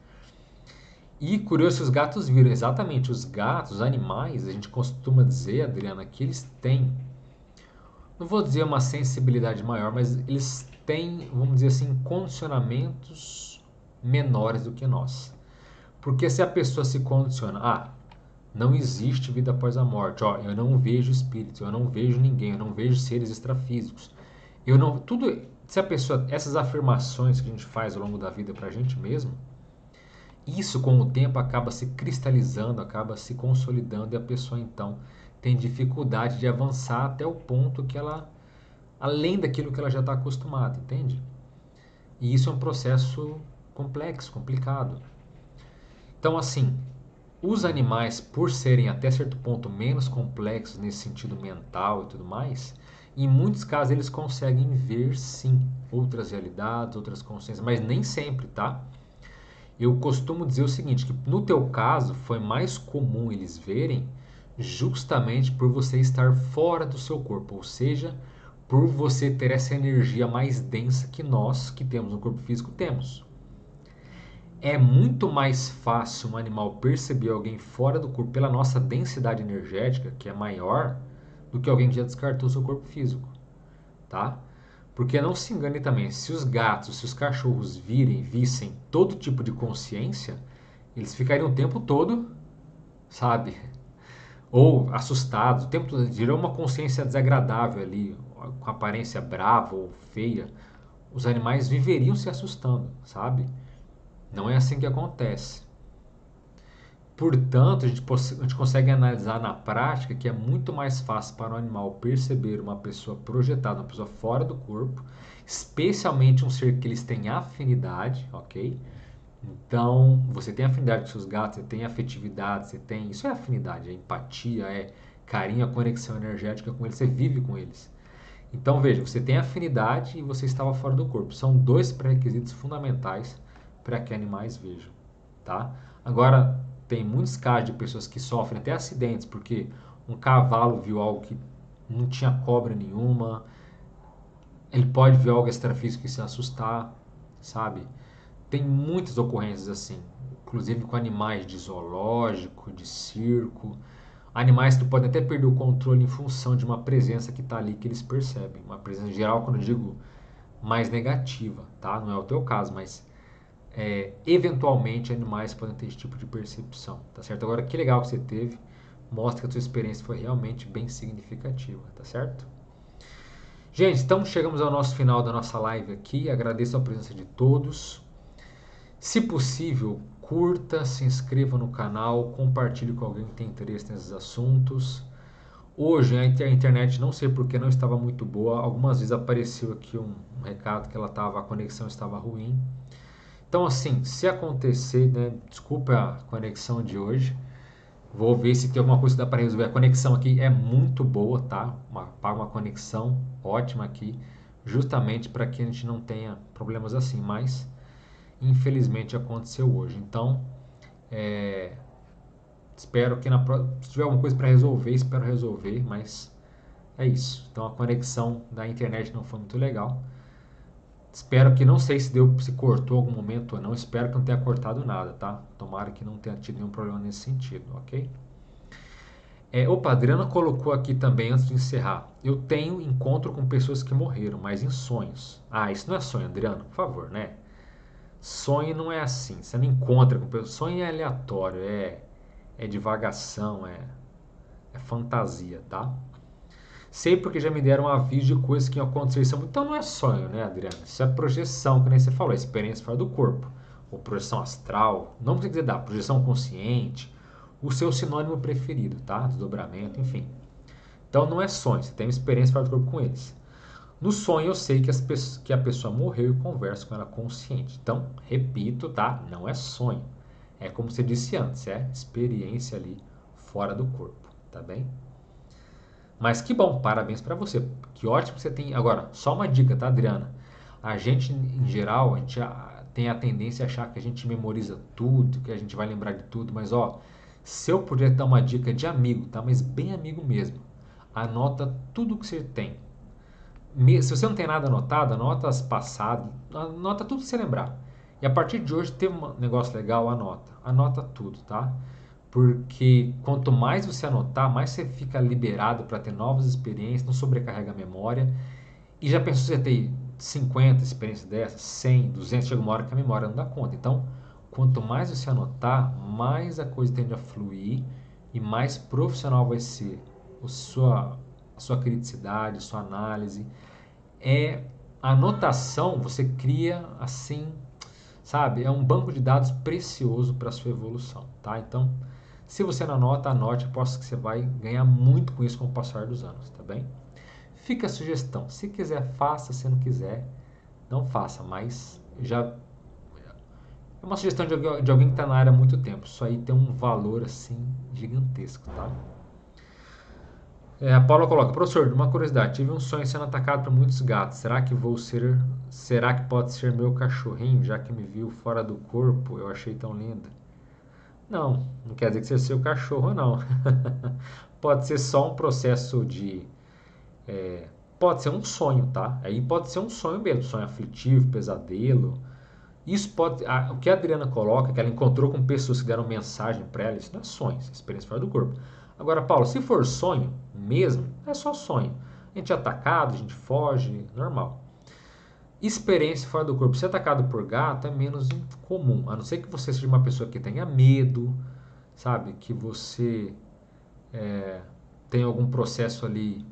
E curioso se os gatos viram, exatamente, os gatos, os animais, a gente costuma dizer, Adriana, que eles têm, não vou dizer uma sensibilidade maior, mas eles têm, vamos dizer assim, condicionamentos menores do que nós. Porque se a pessoa se condiciona, não existe vida após a morte, eu não vejo espíritos, eu não vejo ninguém, eu não vejo seres extrafísicos, eu não, tudo, se a pessoa, essas afirmações que a gente faz ao longo da vida pra gente mesmo, isso com o tempo acaba se cristalizando, acaba se consolidando e a pessoa então tem dificuldade de avançar até o ponto que ela, além daquilo que ela já está acostumada, entende? E isso é um processo complexo, complicado. Então, assim, os animais, por serem até certo ponto menos complexos nesse sentido mental e tudo mais, em muitos casos eles conseguem ver sim outras realidades, outras consciências, mas nem sempre, tá? Eu costumo dizer o seguinte, que no teu caso foi mais comum eles verem justamente por você estar fora do seu corpo, ou seja, por você ter essa energia mais densa que nós que temos no corpo físico temos. É muito mais fácil um animal perceber alguém fora do corpo pela nossa densidade energética, que é maior, do que alguém que já descartou seu corpo físico, tá? Porque não se engane também, se os gatos, se os cachorros vissem todo tipo de consciência, eles ficariam o tempo todo, sabe? Ou assustados, o tempo todo, dirão uma consciência desagradável ali, com aparência brava ou feia. Os animais viveriam se assustando, sabe? Não é assim que acontece. Portanto, a gente consegue analisar na prática que é muito mais fácil para o animal perceber uma pessoa projetada, uma pessoa fora do corpo, especialmente um ser que eles têm afinidade, ok? Então, você tem afinidade com seus gatos, você tem afetividade, você tem. Isso é afinidade, é empatia, é carinho, a conexão energética com eles, você vive com eles. Então, veja, você tem afinidade e você estava fora do corpo. São dois pré-requisitos fundamentais para que animais vejam, tá? Agora, tem muitos casos de pessoas que sofrem até acidentes porque um cavalo viu algo que não tinha cobra nenhuma, ele pode ver algo extrafísico e se assustar, sabe? Tem muitas ocorrências assim, inclusive com animais de zoológico, de circo, animais que podem até perder o controle em função de uma presença que está ali que eles percebem. Uma presença geral, quando eu digo mais negativa, tá? Não é o teu caso, mas eventualmente animais podem ter esse tipo de percepção, tá certo? Agora, que legal que você teve, mostra que a sua experiência foi realmente bem significativa, tá certo? Gente, então chegamos ao nosso final da nossa live aqui. Agradeço a presença de todos. Se possível, curta, se inscreva no canal, compartilhe com alguém que tem interesse nesses assuntos. Hoje a internet, não sei porque não estava muito boa. Algumas vezes apareceu aqui um recado que a conexão estava ruim. Então, assim, se acontecer, né, desculpa a conexão de hoje. Vou ver se tem alguma coisa que dá para resolver. A conexão aqui é muito boa, tá? Uma conexão ótima aqui, justamente para que a gente não tenha problemas assim. Mas, infelizmente, aconteceu hoje. Então, é, espero que se tiver alguma coisa para resolver, espero resolver. Mas é isso. Então, a conexão da internet não foi muito legal. Espero que, não sei se cortou algum momento ou não, espero que não tenha cortado nada, tá? Tomara que não tenha tido nenhum problema nesse sentido, ok? Opa, a Adriana colocou aqui também, antes de encerrar, eu tenho encontro com pessoas que morreram, mas em sonhos. Ah, isso não é sonho, Adriana, por favor, né? Sonho não é assim, você não encontra com pessoas, sonho é aleatório, é divagação, é fantasia, tá? Sei porque já me deram aviso de coisas que iam acontecer. Então não é sonho, né, Adriana? Isso é projeção, que nem você falou, é experiência fora do corpo. Ou projeção astral, não precisa dizer projeção consciente, o seu sinônimo preferido, tá? Desdobramento, enfim. Então não é sonho, você tem uma experiência fora do corpo com eles. No sonho eu sei que a pessoa morreu e converso com ela consciente. Então, repito, tá? Não é sonho. É como você disse antes, é experiência ali fora do corpo, tá bem? Mas que bom, parabéns para você. Que ótimo que você tem. Agora, só uma dica, tá, Adriana? A gente, em geral, a gente tem a tendência a achar que a gente memoriza tudo, que a gente vai lembrar de tudo, mas ó, se eu puder dar uma dica de amigo, tá? Mas bem amigo mesmo. Anota tudo que você tem. Se você não tem nada anotado, anota as passadas, anota tudo que você lembrar. E a partir de hoje tem um negócio legal, anota. Anota tudo, tá? Porque quanto mais você anotar, mais você fica liberado para ter novas experiências, não sobrecarrega a memória. E já pensou você ter 50 experiências dessas, 100, 200, chega uma hora que a memória não dá conta. Então, quanto mais você anotar, mais a coisa tende a fluir e mais profissional vai ser a sua criticidade, a sua análise. A anotação, você cria assim, sabe? É um banco de dados precioso para a sua evolução, tá? Então, se você não anota, anote, aposto que você vai ganhar muito com isso com o passar dos anos, tá bem? Fica a sugestão, se quiser faça, se não quiser, não faça, mas já é uma sugestão de alguém que está na área há muito tempo. Isso aí tem um valor assim gigantesco, tá? A Paula coloca, professor, uma curiosidade, tive um sonho sendo atacado por muitos gatos. Será que pode ser meu cachorrinho, já que me viu fora do corpo? Eu achei tão lindo. Não, não quer dizer que seja seu cachorro, não. Pode ser só um processo de. é, Pode ser um sonho, tá? Aí pode ser um sonho mesmo, sonho aflitivo, pesadelo. Isso pode. O que a Adriana coloca, que ela encontrou com pessoas que deram mensagem para ela, isso não é sonho, isso é experiência fora do corpo. Agora, Paulo, se for sonho mesmo, é só sonho. A gente é atacado, a gente foge, normal. Experiência fora do corpo. Ser atacado por gato é menos incomum, a não ser que você seja uma pessoa que tenha medo, sabe? Que você tem algum processo ali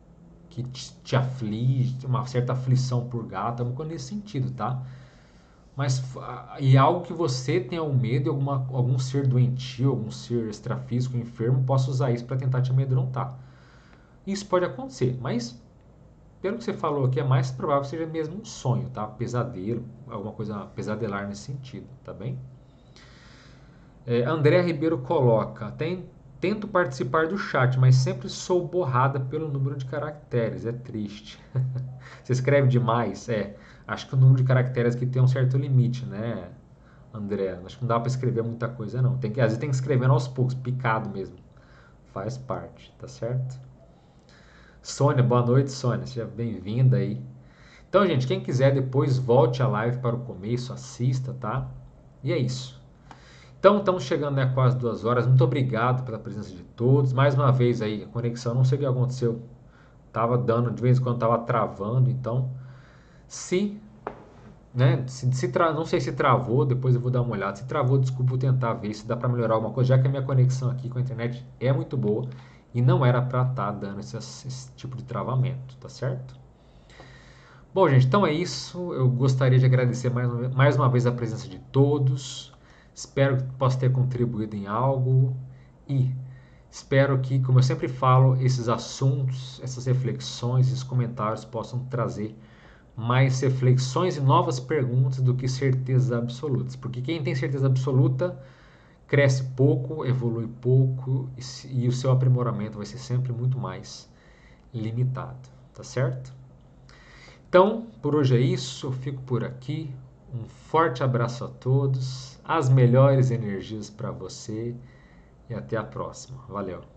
que te aflige, uma certa aflição por gato, alguma coisa nesse sentido, tá? e algo que você tenha um medo, algum ser doentio, algum ser extrafísico, enfermo, possa usar isso para tentar te amedrontar. Isso pode acontecer, mas pelo que você falou aqui, é mais provável que seja mesmo um sonho, tá? Pesadelo, alguma coisa pesadelar nesse sentido, tá bem? André Ribeiro coloca: tento participar do chat, mas sempre sou borrada pelo número de caracteres. É triste. Você escreve demais? Acho que o número de caracteres aqui tem um certo limite, né, André? Acho que não dá para escrever muita coisa, não. Às vezes tem que escrever aos poucos, picado mesmo. Faz parte, tá certo? Sônia, boa noite, Sônia. Seja bem-vinda aí. Então, gente, quem quiser depois volte a live para o começo, assista, tá? E é isso. Então, estamos chegando, né, quase 2 horas. Muito obrigado pela presença de todos. Mais uma vez aí, a conexão, não sei o que aconteceu. Tava dando, de vez em quando tava travando. Então, se, né, não sei se travou, depois eu vou dar uma olhada. Se travou, desculpa, vou tentar ver se dá para melhorar alguma coisa, já que a minha conexão aqui com a internet é muito boa e não era para estar dando esse tipo de travamento, tá certo? Bom, gente, então é isso. Eu gostaria de agradecer mais uma vez a presença de todos. Espero que possa ter contribuído em algo e espero que, como eu sempre falo, esses assuntos, essas reflexões, esses comentários possam trazer mais reflexões e novas perguntas do que certezas absolutas. Porque quem tem certeza absoluta cresce pouco, evolui pouco e o seu aprimoramento vai ser sempre muito mais limitado, tá certo? Então, por hoje é isso, eu fico por aqui. Um forte abraço a todos, as melhores energias para você e até a próxima. Valeu!